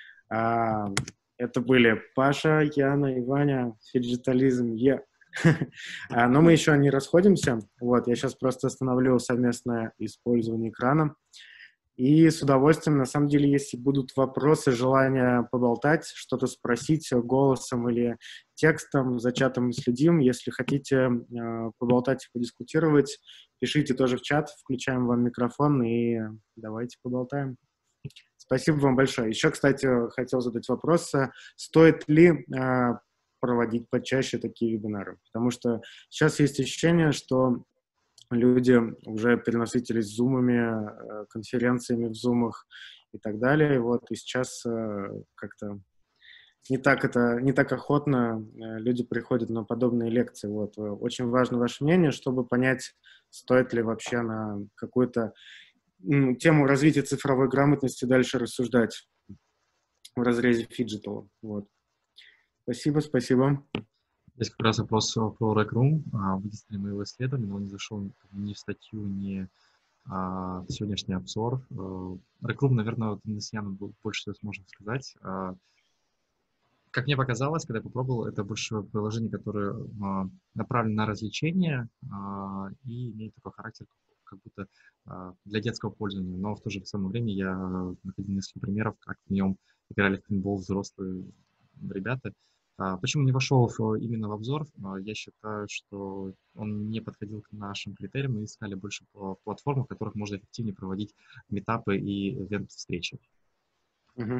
Это были Паша, Яна и Ваня, Фиджитализм, Но мы еще не расходимся. Вот, я сейчас просто остановлю совместное использование экрана. И с удовольствием, на самом деле, если будут вопросы, желание поболтать, что-то спросить голосом или текстом, за чатом следим. Если хотите поболтать и подискутировать, пишите тоже в чат, включаем вам микрофон и давайте поболтаем. Спасибо вам большое. Еще, кстати, хотел задать вопрос, стоит ли проводить почаще такие вебинары? Потому что сейчас есть ощущение, что люди уже перенасытились зумами, конференциями в зумах и так далее. Вот, и сейчас как-то не так охотно люди приходят на подобные лекции. Вот. Очень важно ваше мнение, чтобы понять, стоит ли вообще на какую-то тему развития цифровой грамотности дальше рассуждать в разрезе фиджитала. Вот. Спасибо. Здесь как раз вопрос про Rec Room. Выяснили мы его исследование, но он не зашел ни в статью, ни в сегодняшний обзор. Rec Room, наверное, вот мы с Яном больше всего сможем сказать. Как мне показалось, когда я попробовал, это больше приложение, которое направлено на развлечение и имеет такой характер, как будто для детского пользования. Но в то же самое время я находил несколько примеров, как в нем играли в пейнтбол взрослые ребята. Почему не вошел именно в обзор? Я считаю, что он не подходил к нашим критериям. Мы искали больше платформ, в которых можно эффективнее проводить митапы и ивент-встречи. Угу.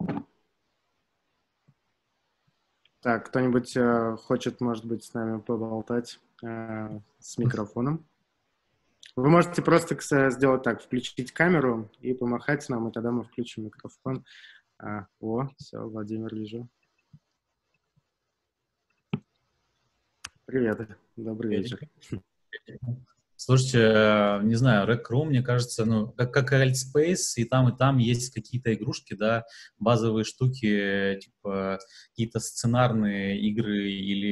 Так, кто-нибудь хочет, может быть, с нами поболтать с микрофоном? Вы можете просто сделать так, включить камеру и помахать нам, и тогда мы включим микрофон. Все, Владимир, вижу. Привет, добрый вечер. Слушайте, не знаю, Rec Room, мне кажется, ну, как Altspace, и там есть какие-то игрушки, да, базовые штуки, типа какие-то сценарные игры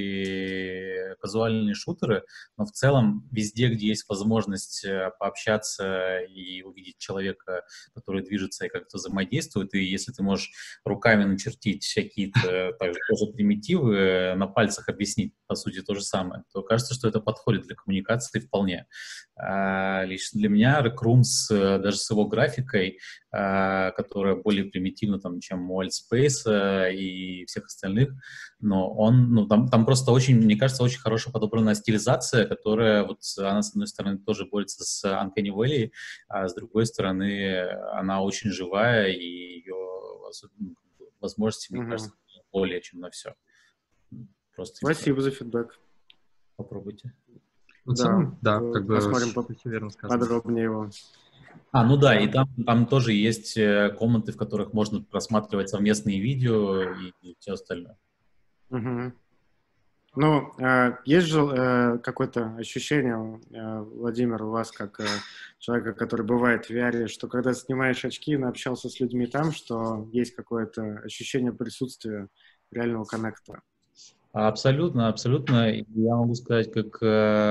или казуальные шутеры, но в целом везде, где есть возможность пообщаться и увидеть человека, который движется и как-то взаимодействует, и если ты можешь руками начертить какие-то тоже примитивы, на пальцах объяснить, по сути, то же самое, то кажется, что это подходит для коммуникации вполне. Лично для меня Rec Room даже с его графикой, которая более примитивна, там, чем у Altspace и всех остальных, но там просто очень, мне кажется, очень хорошо подобрана стилизация, которая, вот она, с одной стороны, тоже борется с Uncanny Valley, а с другой стороны, она очень живая, и ее возможности, мне кажется, более чем на все. Просто спасибо за фидбэк. Попробуйте. В целом, да, как бы посмотрим подробнее его. Ну да, и там тоже есть комнаты, в которых можно просматривать совместные видео и все остальное. Угу. Ну, есть же какое-то ощущение, Владимир, у вас, как человека, который бывает в VR, что когда снимаешь очки и общался с людьми там, что есть какое-то ощущение присутствия реального коннекта? Абсолютно, абсолютно. Я могу сказать, как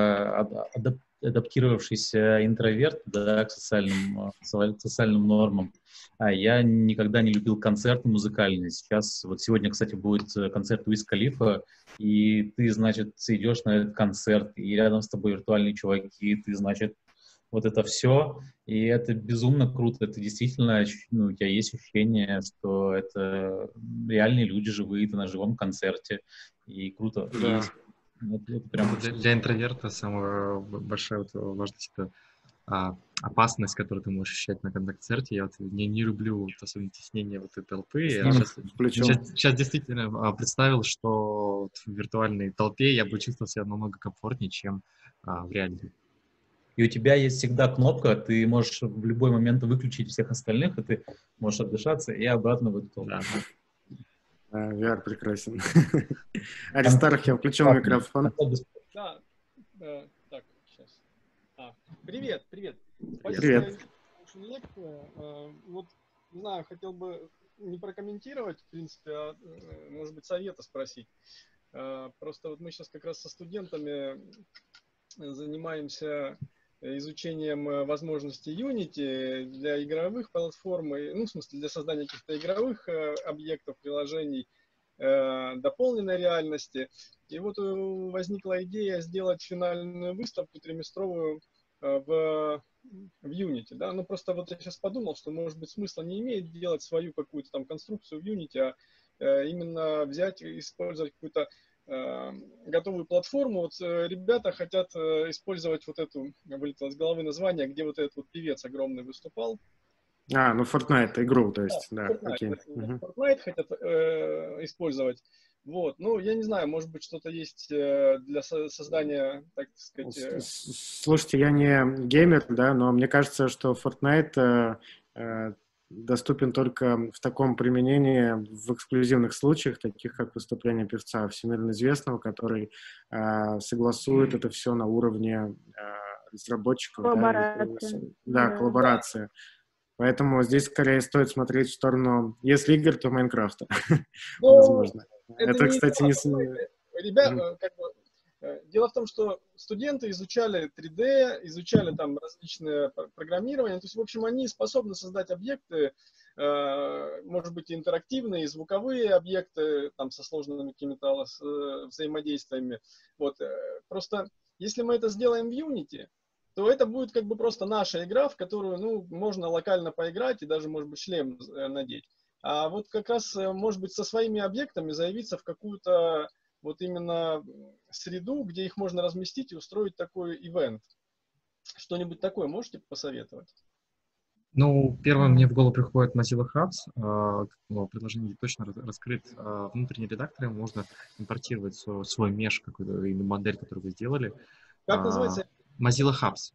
адаптировавшийся интроверт, да, к социальным нормам. Я никогда не любил концерты музыкальные. Вот сегодня, кстати, будет концерт Уиз Халифа, и ты, значит, идешь на этот концерт, и рядом с тобой виртуальные чуваки, ты, значит, вот это все, и это безумно круто, это действительно, у тебя есть ощущение, что это реальные люди живые, ты на живом концерте, и круто. Да. Это прям... Для интроверта самая большая важность — это опасность, которую ты можешь ощущать на концерте. Я не люблю особенно теснение вот этой толпы. Я сейчас действительно представил, что в виртуальной толпе я бы чувствовал себя намного комфортнее, чем в реальной. И у тебя есть всегда кнопка, ты можешь в любой момент выключить всех остальных, и ты можешь отдышаться и обратно в эту толпу. VR прекрасен. Аристарх, я включил микрофон. Да, так, сейчас. Привет. Привет. Вот, не знаю, хотел бы не прокомментировать, в принципе, а, может быть, совета спросить. Просто вот мы сейчас как раз со студентами занимаемся изучением возможностей Unity для игровых платформ, ну, в смысле, для создания каких-то игровых объектов, приложений дополненной реальности. И вот возникла идея сделать финальную выставку триместровую в Unity, да, ну просто вот я сейчас подумал, что, может быть, смысла не имеет делать свою какую-то там конструкцию в Unity, а именно взять и использовать какую-то готовую платформу. Вот ребята хотят использовать вот эту, вылетело из головы название, где вот этот вот певец огромный выступал. Ну Fortnite, игру, то есть, да, Fortnite, окей. Fortnite хотят использовать. Вот, ну, я не знаю, может быть, что-то есть для создания, так сказать... Слушайте, я не геймер, да, но мне кажется, что Fortnite доступен только в таком применении в эксклюзивных случаях, таких как выступление певца всемирно известного, который согласует это все на уровне разработчиков. Коллаборация. Да, коллаборация. Поэтому здесь скорее стоит смотреть в сторону, если игр, то Майнкрафта, возможно. Это, кстати, не... Ребята, как бы, дело в том, что студенты изучали 3D, изучали там различные программирования, то есть, в общем, они способны создать объекты, может быть, интерактивные, звуковые объекты, там, со сложными какими-то взаимодействиями. Вот. Просто, если мы это сделаем в Unity, то это будет как бы просто наша игра, в которую, ну, можно локально поиграть и даже, может быть, шлем надеть. А вот как раз, может быть, со своими объектами заявиться в какую-то вот именно среду, где их можно разместить и устроить такой ивент. Что-нибудь такое можете посоветовать? Ну, первое мне в голову приходит Mozilla Hubs. Предложение точно раскрыт. Внутренний редактор, можно импортировать свой меш какой-то или модель, которую вы сделали. Как называется? Mozilla Hubs.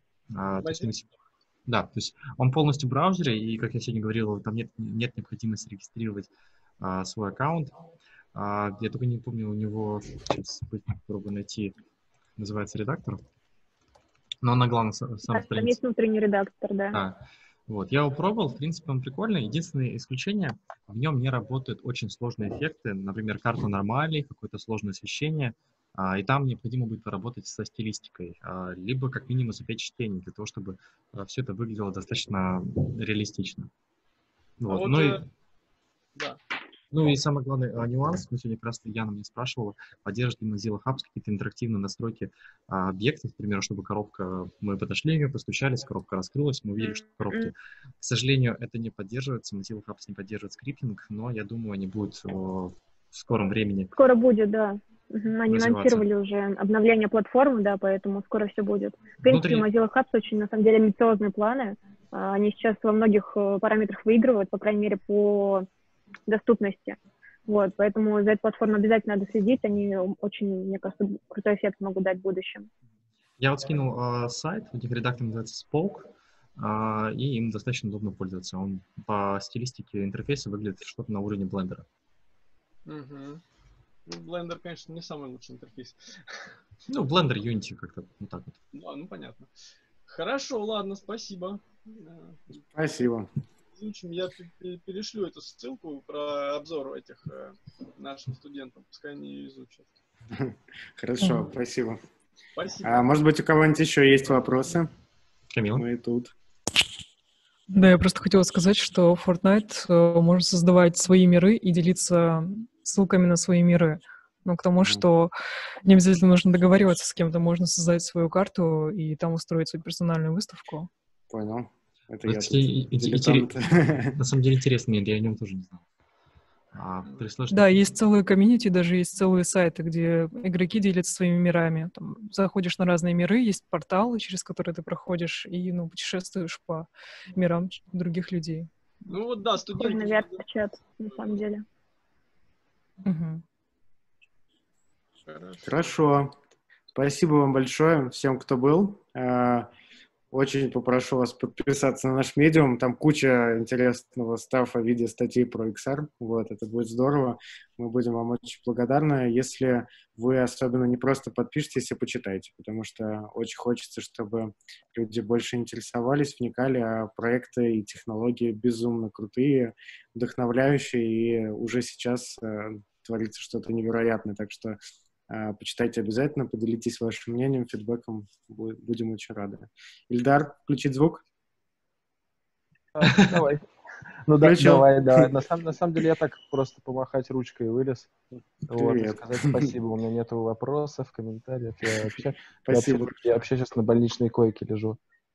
Да, то есть он полностью в браузере, и, как я сегодня говорил, там нет необходимости регистрировать свой аккаунт. Я только не помню, у него, сейчас попробую найти, называется редактор, но он на главной странице. Там есть внутренний редактор, да. Да. Вот. Я его пробовал, в принципе, он прикольный. Единственное исключение, в нем не работают очень сложные эффекты, например, карта нормалей, какое-то сложное освещение, и там необходимо будет поработать со стилистикой, либо как минимум запечь чтение, для того, чтобы все это выглядело достаточно реалистично. Вот. Да. Ну и самый главный нюанс, мы сегодня как раз Яна меня спрашивала, поддерживает ли Mozilla Hubs какие-то интерактивные настройки объектов, к примеру, чтобы коробка, мы подошли к ней, постучались, коробка раскрылась, мы увидели, что в коробке. К сожалению, это не поддерживается, Mozilla Hubs не поддерживает скриптинг, но я думаю, они будут в скором времени. Скоро будет, да. Они анонсировали уже обновление платформы, да, поэтому скоро все будет. В принципе, Mozilla Hubs очень, на самом деле, амбициозные планы. Они сейчас во многих параметрах выигрывают, по крайней мере, по доступности. Вот, поэтому за этой платформой обязательно надо следить, они очень, мне кажется, крутой эффект могут дать в будущем. Я вот скинул сайт, у них редактор называется Spoke, и им достаточно удобно пользоваться. Он по стилистике интерфейса выглядит что-то на уровне блендера. Угу. Blender, конечно, не самый лучший интерфейс. Ну, Blender, Unity как-то вот так вот. Да, ну понятно. Хорошо, ладно, спасибо. Спасибо. Изучим. Я перешлю эту ссылку про обзор этих нашим студентам. Пускай они ее изучат. Хорошо, спасибо. Спасибо. Может быть, у кого-нибудь еще есть вопросы? Камил? Мы тут. Да, я просто хотела сказать, что Fortnite может создавать свои миры и делиться ссылками на свои миры. Но к тому, что не обязательно нужно договариваться с кем-то, можно создать свою карту и там устроить свою персональную выставку. Понял. Это на самом деле интересно, я о нем тоже не знал. Да, есть целые комьюнити, даже есть целые сайты, где игроки делятся своими мирами. Там заходишь на разные миры, есть порталы, через которые ты проходишь, и путешествуешь по мирам других людей. Ну вот да, студенты... Можно VR-чат, на самом деле. Угу. Хорошо. Спасибо вам большое всем, кто был. Очень попрошу вас подписаться на наш медиум. Там куча интересного стаффа в виде статей про XR. Вот, это будет здорово. Мы будем вам очень благодарны, если вы особенно не просто подпишитесь и почитайте, потому что очень хочется, чтобы люди больше интересовались, вникали, а проекты и технологии безумно крутые, вдохновляющие, и уже сейчас творится что-то невероятное. Так что почитайте обязательно, поделитесь вашим мнением, фидбэком, будем очень рады. Ильдар, включить звук? Давай. Ну да, давай. На самом деле я так просто помахать ручкой вылез. Вот, сказать спасибо. У меня нету вопросов, комментариев. Я вообще сейчас на больничной койке лежу.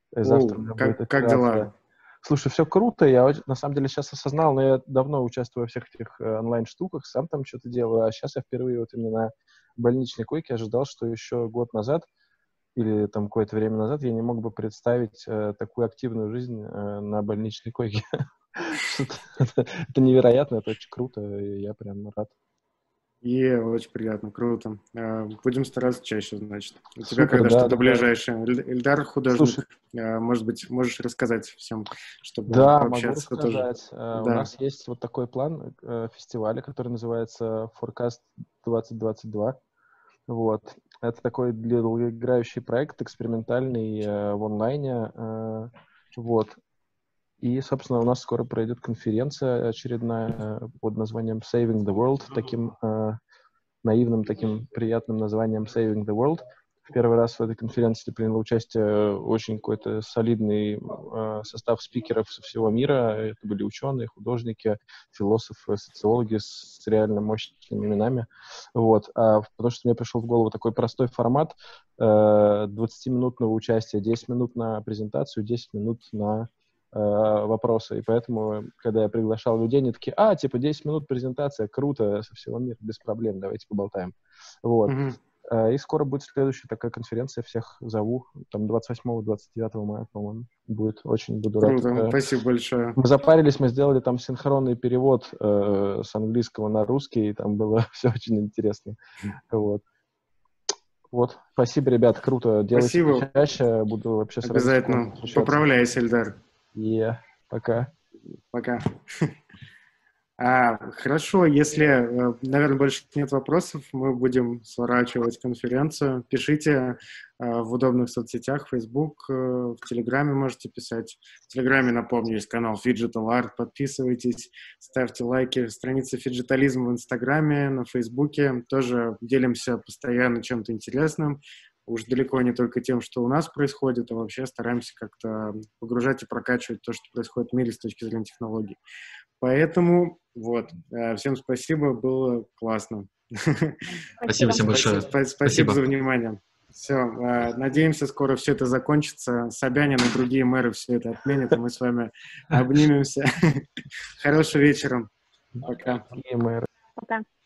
И завтра у меня будет как дела? Слушай, все круто, я на самом деле сейчас осознал, но я давно участвую во всех этих онлайн-штуках, сам там что-то делаю, а сейчас я впервые вот именно на больничной койке ожидал, что еще год назад или там какое-то время назад я не мог бы представить такую активную жизнь на больничной койке. Это невероятно, это очень круто, и я прям рад. Очень приятно, круто. Будем стараться чаще, значит. У тебя когда что-то ближайшее. Ильдар художник, может быть, можешь рассказать всем, чтобы пообщаться. Да, могу рассказать. У нас есть вот такой план фестиваля, который называется Forecast 2022. Вот. Это такой долгоиграющий проект, экспериментальный в онлайне. Вот. И, собственно, у нас скоро пройдет конференция очередная под названием Saving the World, таким наивным, таким приятным названием Saving the World. В первый раз в этой конференции принял участие очень какой-то солидный состав спикеров со всего мира. Это были ученые, художники, философы, социологи с реально мощными именами. Вот. Потому что мне пришел в голову такой простой формат 20-минутного участия, 10 минут на презентацию, 10 минут на вопросы. И поэтому, когда я приглашал людей, они такие, 10 минут презентация, круто, со всего мира, без проблем, давайте поболтаем. Вот. И скоро будет следующая такая конференция, всех зову, там 28-29 мая, по-моему, будет, очень буду рад. Круто, спасибо большое. Мы запарились, мы сделали там синхронный перевод с английского на русский, и там было все очень интересно. Вот. Спасибо, ребят, круто, делайте чаще, буду вообще с обязательно, поправляйся, Ильдар. Пока. Пока. Хорошо, если, наверное, больше нет вопросов, мы будем сворачивать конференцию. Пишите в удобных соцсетях, Facebook, в Телеграме можете писать. В Телеграме, напомню, есть канал Fidgetal Art, подписывайтесь, ставьте лайки. Страница Фиджитализм в Инстаграме, на Фейсбуке. Тоже делимся постоянно чем-то интересным. Уж далеко не только тем, что у нас происходит, а вообще стараемся как-то погружать и прокачивать то, что происходит в мире с точки зрения технологий. Поэтому всем спасибо, было классно. Спасибо всем большое. Спасибо за внимание. Все, надеемся, скоро все это закончится. Собянин и другие мэры все это отменят, и мы с вами обнимемся. Хорошего вечера. Пока. Пока.